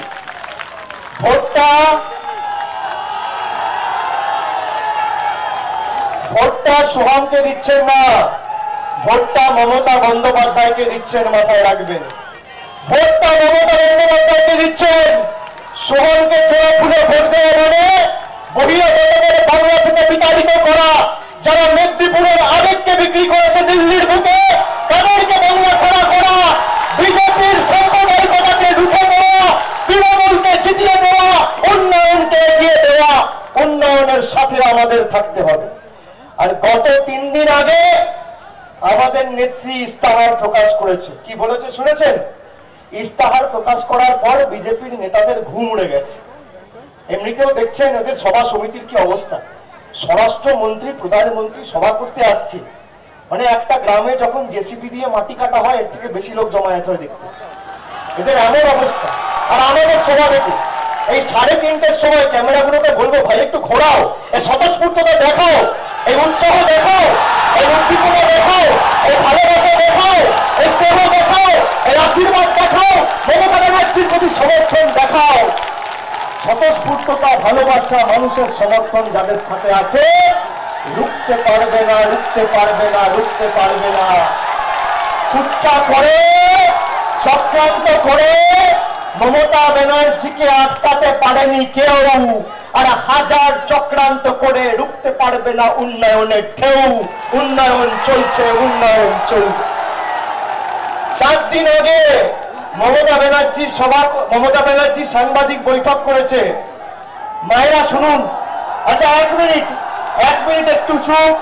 ভোটটা সোহমকে দিচ্ছেন না, ভোটটা মমতা বন্দ্যোপাধ্যায়কে দিচ্ছেন, মাথায় রাখবেন। ভোটটা মমতা বন্দ্যোপাধ্যায়কে দিচ্ছেন। সোহমকে ছেড়ে ফুলে ভোট দেওয়া মানে বহিরাগতদের বাংলা থেকে বিতাড়িত করা, যারা মেদিনীপুরের আবেগকে বিক্রি করেছে দিল্লির বুকে, তাদেরকে বাংলা ছাড়া করা, বিজেপির সাম্প্রদায়িকতাকে রুখে দেওয়া, তৃণমূলকে জিতিয়ে দেওয়া, উন্নয়নকে এগিয়ে দেওয়া। উন্নয়নের সাথে আমাদের থাকতে হবে। আর গত 3 দিন আগে আমাদের নেত্রী ইস্তাহার প্রকাশ করেছে। কি বলেছে শুনেছেন? ইস্তাহার প্রকাশ করার পর বিজেপির নেতাদের ঘুম উড়ে গেছে। এমনিতেও দেখছেন ওদের সভা সমিতির কি অবস্থা। স্বরাষ্ট্রমন্ত্রী, প্রধানমন্ত্রী সভা করতে আসছে, মানে একটা গ্রামে যখন জেসিবি দিয়ে মাটি কাটা হয় এর থেকে বেশি লোক জমায়েত হয় দেখতে। এদের এমন অবস্থা। আর আমাদের সভা দেখে এই 3:30টার সময় ক্যামেরাগুলোকে বলবো, ভাই একটু ঘোরাও, এই স্বতঃস্ফূর্ততা দেখাও, এই উৎসাহ দেখাও, এই উদ্দীপনা দেখাও, এই ভালোবাসা দেখাও, এই স্নেহ দেখাও, এই আশীর্বাদ দেখাও, মমতা ব্যানার্জির প্রতি সমর্থন দেখাও। স্বতঃস্ফূর্ততা, ভালোবাসা, মানুষের সমর্থন যাদের সাথে আছে, রুখতে পারবে না, রুখতে পারবে না, রুখতে পারবে না। উৎসাহ করে, চক্রান্ত করে মমতা ব্যানার্জিকে আটকাতে পারেনি কেউ। আর হাজার চক্রান্ত করে রুখতে পারবে না উন্নয়নের ঢেউ। উন্নয়ন চলছে, উন্নয়ন চলছে। 7 দিন আগে মমতা ব্যানার্জি সাংবাদিক বৈঠক করেছে। মায়েরা শুনুন। আচ্ছা, 1 মিনিট একটু চুপ।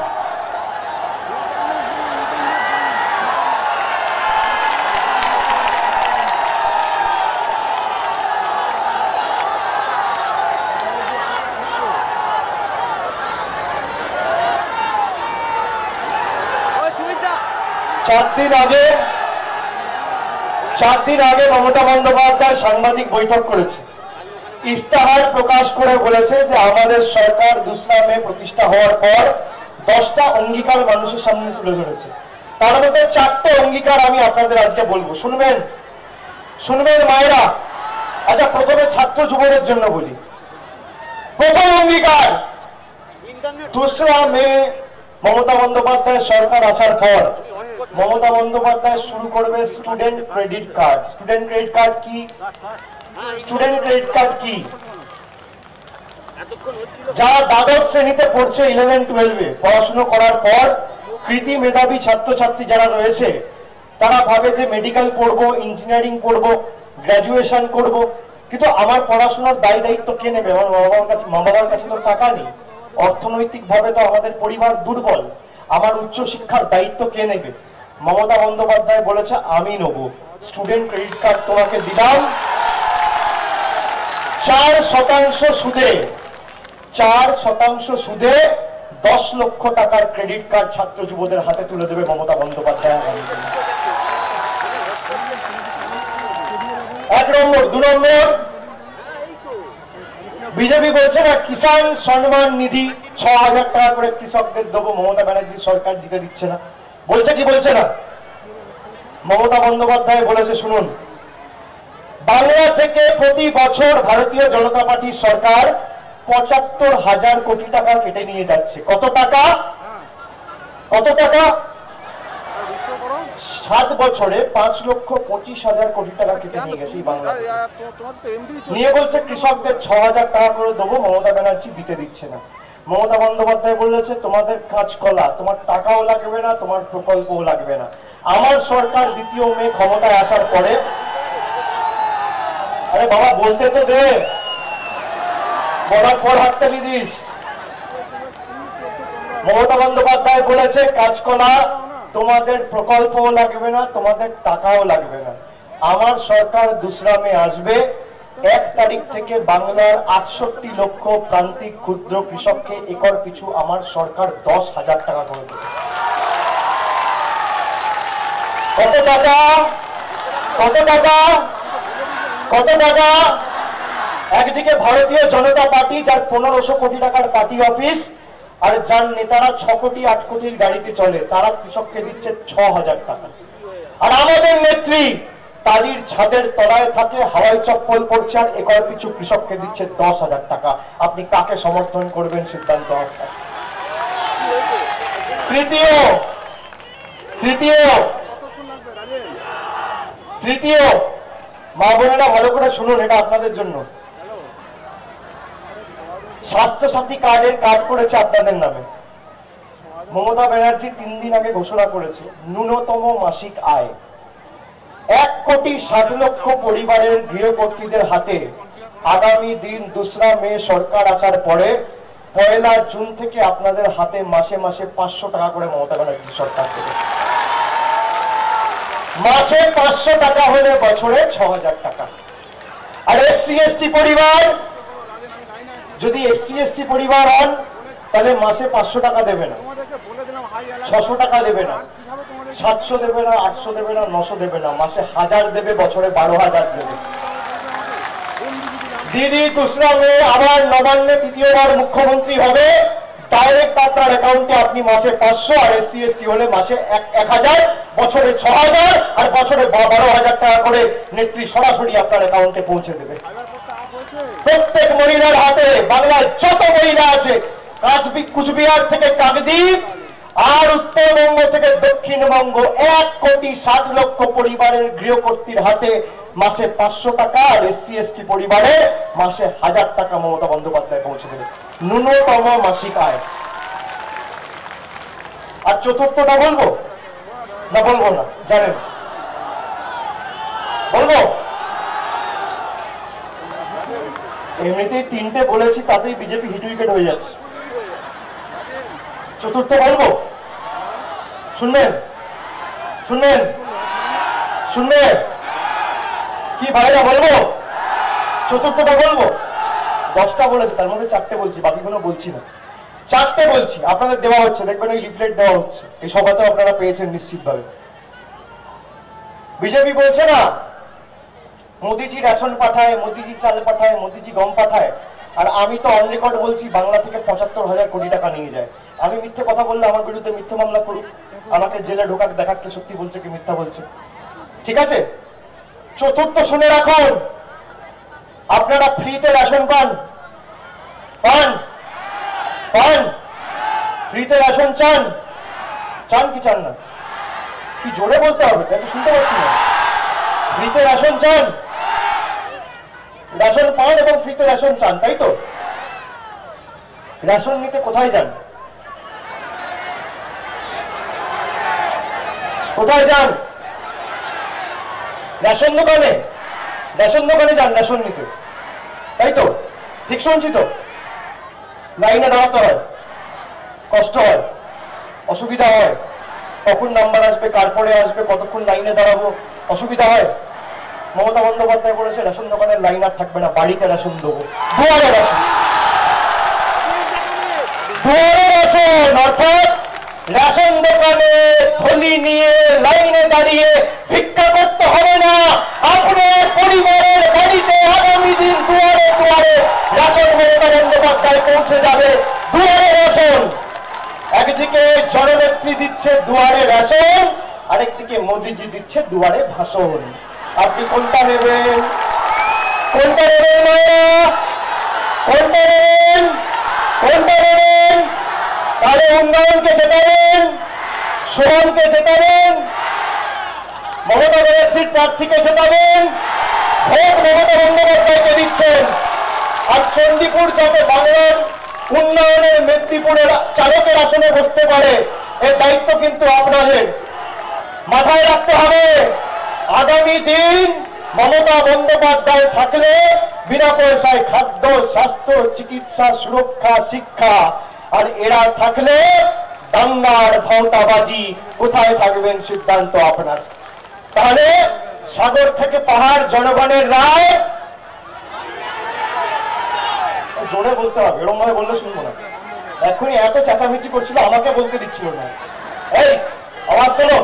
চার দিন আগে মমতা বন্দ্যোপাধ্যায় সাংবাদিক বৈঠক করেছে। ইস্তাহার প্রকাশ করে বলেছে যে আমাদের সরকার 2রা মে প্রতিষ্ঠা হওয়ার পর 10টা অঙ্গীকার মানুষের সামনে তুলে ধরেছে। তার মধ্যে 4টে অঙ্গীকার আমি আপনাদের আজকে বলবো, শুনবেন মায়েরা। আচ্ছা, প্রথমে ছাত্র যুবদের জন্য বলি। প্রথম অঙ্গীকার, 2রা মে মমতা বন্দ্যোপাধ্যায় সরকার আসার পর মমতা বন্দ্যোপাধ্যায় শুরু করবে student credit card. Student credit card কি? স্টুডেন্ট ক্রেডিট কার্ড কি? যারা দ্বাদশ শ্রেণীতে পড়ছে, 11-12-এ পড়াশোনা করার পর কৃতি মেধাবী ছাত্রছাত্রী যারা রয়েছে, তারা ভাবে যে মেডিকেল পড়বো, ইঞ্জিনিয়ারিং পড়বো, গ্রাজুয়েশন করব, কিন্তু আমার পড়াশোনার দায়িত্ব কে নেবে? আমার মা বাবার কাছে তো টাকা নেই, অর্থনৈতিক ভাবে তো আমাদের পরিবার দুর্বল, আমার উচ্চশিক্ষার দায়িত্ব কে নেবে? মমতা বন্দ্যোপাধ্যায় বলেছে আমি নেব। স্টুডেন্ট ক্রেডিট কার্ড তোমাকে দিলাম, 4% সুদে 10 লক্ষ টাকার ক্রেডিট কার্ড ছাত্র যুবদের হাতে তুলে দেবে মমতা বন্দ্যোপাধ্যায়। 1 নম্বর। 2 নম্বর, বিজেপি বলছে না কিষাণ সম্মান নিধি 6,000 টাকা করে কৃষকদের দেবো, মমতা ব্যানার্জি সরকার দিতে দিচ্ছে না। বলছে কি বলছে না? মমতা বন্দ্যোপাধ্যায় বলেছে, শুনুন, বাংলা থেকে প্রতি বছর ভারতীয় জনতা পার্টির সরকার 75,000 কোটি টাকা কেটে নিয়ে যাচ্ছে। কত টাকা? 7 বছরে 5,25,000 কোটি টাকা কেটে নিয়ে গেছে এই বাংলা নিয়ে। বলছে কৃষকদের 6,000 টাকা করে দেবো, মমতা ব্যানার্জি দিতে দিচ্ছে না। মমতা বন্দ্যোপাধ্যায় বলেছে তোমাদের কাঁচকলা, তোমার টাকাও লাগবে না, তোমার প্রকল্পও লাগবে না। আমার সরকার 2 মে ক্ষমতায় আসার পরে, আরে বাবা বলতে তো দে, বলার পর হাততালি দিস। মমতা বন্দ্যোপাধ্যায় বলেছে কাঁচকলা, তোমাদের প্রকল্পও লাগবে না, তোমাদের টাকাও লাগবে না। আমার সরকার 2রা মে আসবে, 1 তারিখ থেকে বাংলার 68 লক্ষ প্রান্তিক ক্ষুদ্র কৃষককে একর পিছু আমার সরকার 10,000 টাকা করে দেবে। কত টাকা? কত টাকা? কত টাকা? একদিকে ভারতীয় জনতা পার্টি, যার 1500 কোটি টাকার পার্টি অফিস, আর যার নেতারা 6 কোটি 8 কোটির গাড়িতে চলে তারা কৃষককে দিচ্ছে 6,000 টাকা। আর আমাদের নেত্রী টালির ছাদের তলায় থাকে, হাওয়াই চপ্পল পড়ছে, আর একর পিছু কৃষককে দিচ্ছে 10,000 টাকা। আপনি কাকে সমর্থন করবেন সিদ্ধান্ত আপনার। তৃতীয় মা বোনেরা ভালো করে শুনুন, এটা আপনাদের জন্য। স্বাস্থ্য সাথী কার্ডের কার্ড করেছে আপনাদের নামে। মমতা ব্যানার্জি 3 দিন আগে ঘোষণা করেছে ন্যূনতম মাসিক আয় 1,60,00,000 পরিবারের গৃহকর্ত্রীদের হাতে আগামী দিন 2রা মে সরকার আসার পরে 1 জুন থেকে আপনাদের হাতে মাসে মাসে 500 টাকা করে মমতা ব্যানার্জি সরকার দেবে। মাসে 500 টাকা হলে বছরে 6,000 টাকা। আর এসসি এসটি পরিবার, যদি এসসি এসটি পরিবার হন তাহলে মাসে 500 টাকা দেবে না, 600 টাকা দেবে না, 700 দেবে না, 800 দেবে না, 900 দেবে না, মাসে 1000 দেবে, বছরে 12,000 দেবে। দিদি 2রা মে আবার নবান্নে 3য়বার মুখ্যমন্ত্রী হবে, ডাইরেক্ট আপনার অ্যাকাউন্টে আপনি মাসে 500, আর এসসি এসটি হলে মাসে 1000, বছরে 6000, আর বছরে 12,000 টাকা করে নেত্রী সরাসরি আপনার অ্যাকাউন্টে পৌঁছে দেবে। প্রত্যেক মহিলার হাতে, বাংলার যত মহিলা আছে, কুচবিহার থেকে কাকদ্বীপ আর উত্তরবঙ্গ থেকে দক্ষিণবঙ্গ, 1,60,00,000 পরিবারের গৃহকর্ত্রীর হাতে মাসে 500 টাকা, আর এসসি এসটি পরিবারের মাসে 1000 টাকা মমতা বন্দ্যোপাধ্যায় পৌঁছে দেবে, ন্যূনতম মাসিক আয়। আর চতুর্থটা বলবো না, বলবো না, জানেন বলবো? এমনিতেই 3টে বলেছি, তাতেই বিজেপি হিট উইকেট হয়ে যাচ্ছে। চতুর্থ বলবো, শুনবেন? শুনবেন? শুনবেন কি ভাইরা? বলবো চতুর্থটা বলবো। 10টা বলেছে, তার মধ্যে 4টে বলছি, বাকিগুলো বলছি না। 4টে বলছি, আপনাদের দেওয়া হচ্ছে, দেখবেন ওই লিফলেট দেওয়া হচ্ছে, এই সভাতেও আপনারা পেয়েছেন নিশ্চিতভাবে। বিজেপি বলছে না মোদিজি রেশন পাঠায়, মোদিজি চাল পাঠায়, মোদিজি গম পাঠায়, আর আমি তো অন রেকর্ড বলছি বাংলা থেকে 75,000 কোটি টাকা নিয়ে যায়। আমি মিথ্যে কথা বললে আমার বিরুদ্ধে মিথ্যে মামলা করুক, আমাকে জেলে ঢোকাক, দেখাক কে সত্যি বলছে কি মিথ্যা বলছে, ঠিক আছে? চতুর্থ শুনে রাখুন, আপনারা ফ্রিতে রেশন পান, পান পান ফ্রিতে রেশন চান? চান কি চান না? কি জোরে বলতে হবে, তাই তো শুনতে পাচ্ছি না। ফ্রিতে রেশন চান, রেশন পান এবং ফ্রিতে রেশন চান, তাই তো? রেশন নিতে কোথায় যান? কোথায় যান? রেশন দোকানে। রেশন দোকানে যান রেশন নিতে, তাই তো? ঠিক শুনছি তো? লাইনে দাঁড়াতে হয়, কষ্ট হয়, অসুবিধা হয়, কখন নাম্বার আসবে, কার পরে আসবে, কতক্ষণ লাইনে দাঁড়াবো, অসুবিধা হয়। মমতা বন্দ্যোপাধ্যায় বলেছে রেশন দোকানের লাইন আর থাকবে না, বাড়িতে রেশন দেবো, দুয়ারে রেশন। দুয়ারে রেশন অর্থাৎ রেশন দোকানে থলি নিয়ে লাইনে দাঁড়িয়ে ভিক্ষা করতে হবে না, আপনার পরিবারের বাড়িতে আগামী দিন দুয়ারে দুয়ারে রেশন মমতা বন্দ্যোপাধ্যায় পৌঁছে যাবে। দুয়ারে রেশন, একদিকে জননেত্রী দিচ্ছে দুয়ারে রেশন, আরেকদিকে মোদিজি দিচ্ছে দুয়ারে ভাষণ। আপনি কোনটা নেবেন? কোনটা নেবেন মায়েরা? কোনটা নেবেন? কোনটা নেবেন? তাহলে উন্নয়নকে জেতাবেন, সোহনকে জেতাবেন, মমতা ব্যানার্জির প্রার্থীকে জেতাবেন, ভোট মমতা বন্দ্যোপাধ্যায়কে দিচ্ছেন। আর চণ্ডীপুর যাতে বাংলার উন্নয়নের মেদিনীপুরের চালকের আসনে বসতে পারে, এর দায়িত্ব কিন্তু আপনাদের। মাথায় রাখতে হবে, আগামী দিন মমতা বন্দ্যোপাধ্যায় থাকলে বিনা পয়সায় খাদ্য, স্বাস্থ্য, চিকিৎসা, সুরক্ষা, শিক্ষা, আর এরা থাকলে দাঙ্গার ভাওতাবাজি। কোথায় থাকবেন সিদ্ধান্ত আপনার। তাহলে সাগর থেকে পাহাড়, জনগণের রায়। জোরে বলতে হবে, এরকম ভাবে বললে শুনবো না। এখনই এত চেঁচামেচি করছিল, আমাকে বলতে দিচ্ছিল না। এই আওয়াজ তোলো।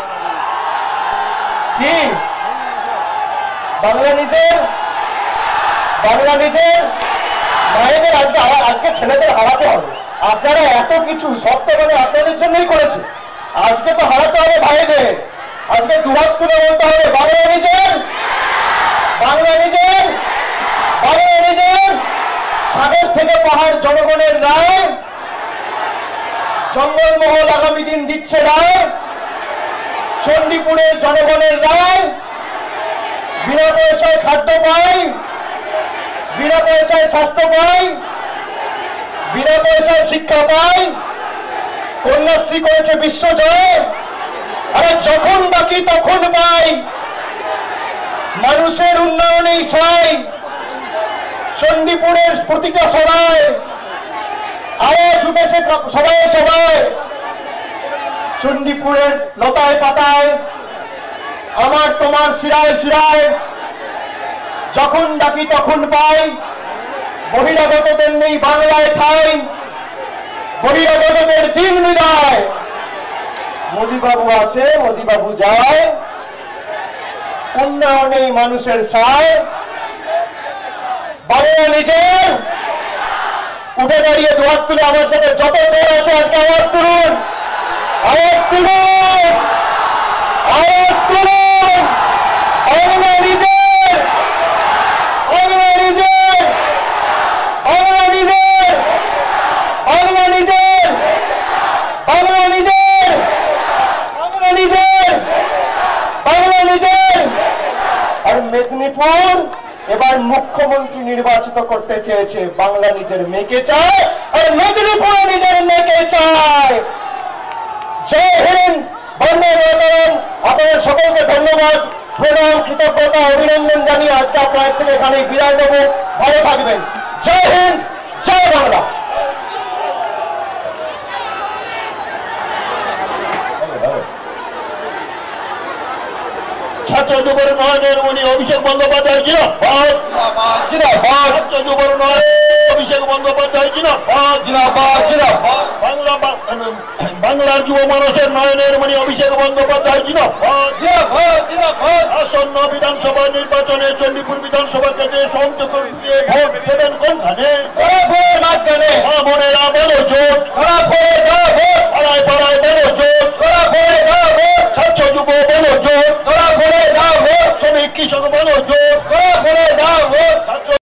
কি বাংলা নিজের, বাংলা নিজের মায়েদের আজকে ছেলেদের হারাতে হবে। আপনারা এত কিছু সব তো মানে আপনাদের জন্যই করেছে। আজকে তো হারাতে হবে ভাইদের, আজকে দুহাত তুলে বলতে হবে বাংলা নিজের, বাংলা নিজের, বাংলা নিজের। সাগর থেকে পাহাড় জনগণের রায়, জঙ্গলমহল আগামী দিন দিচ্ছে রায়, চণ্ডীপুরের জনগণের রায়, বিনা পয়সায় খাদ্য পাই, বিনা পয়সায় স্বাস্থ্য পাই, বিনা পয়সায় শিক্ষা পাই, কন্যাশ্রী করেছে বিশ্বজয়। আরে যখন বাকি তখন পাই, মানুষের উন্নয়নেই সাই। চণ্ডীপুরের প্রতিটা সভায় আওয়াজ উঠেছে সবাই সবাই, চণ্ডীপুরের লতায় পাতায়, আমার তোমার শিরায় শিরায়, যখন ডাকি তখন পাই। বহিরাগতদের নেই বাংলায় ঠাই, বহিরাগতদের দিন বিদায়। মোদিবাবু আসে মোদিবাবু যায়, উন্নয়নেই মানুষের সায়। বাংলা নিজের, উঠে দাঁড়িয়ে দুহাত তুলে আমার সাথে যত জোর আছে আজকে আওয়াজ তুলুন, আওয়াজ তুলুন, আওয়াজ তুলুন। বাংলা নিজের, বাংলা নিজের, বাংলা নিজের, বাংলা নিজের, বাংলা নিজের, বাংলা নিজের, বাংলা নিজের। আর মেদিনীপুর এবার মুখ্যমন্ত্রী নির্বাচিত করতে চেয়েছে, বাংলা নিজের মেয়েকে চায়, আর মেদিনীপুর নিজের মেয়েকে চায়। জয় হিন্দ, বন্দে মাতরম। আপনাদের সকলকে ধন্যবাদ, প্রণাম, কৃতজ্ঞতা, অভিনন্দন জানিয়ে আজকে আপনাদের থেকে এখানে বিদায় নেব। ভালো থাকবেন। জয় হিন্দ, জয় বাংলা। ছাত্র যুব উন্নয়নের উনি অভিষেক বন্দ্যোপাধ্যায় জিন্দাবাদ, জিন্দাবাদ। ছাত্র যুব উন্নয়ন অভিষেক বন্দ্যোপাধ্যায় জিন্দাবাদ, জিন্দাবাদ, জিন্দাবাদ। বাংলার যুব মানুষের নয়নের মণি অভিষেক বন্দ্যোপাধ্যায় জিন্দাবাদ, জিন্দাবাদ, জিন্দাবাদ। আসন্ন বিধানসভা নির্বাচনে চণ্ডীপুর বিধানসভা কেন্দ্রে সংযোগ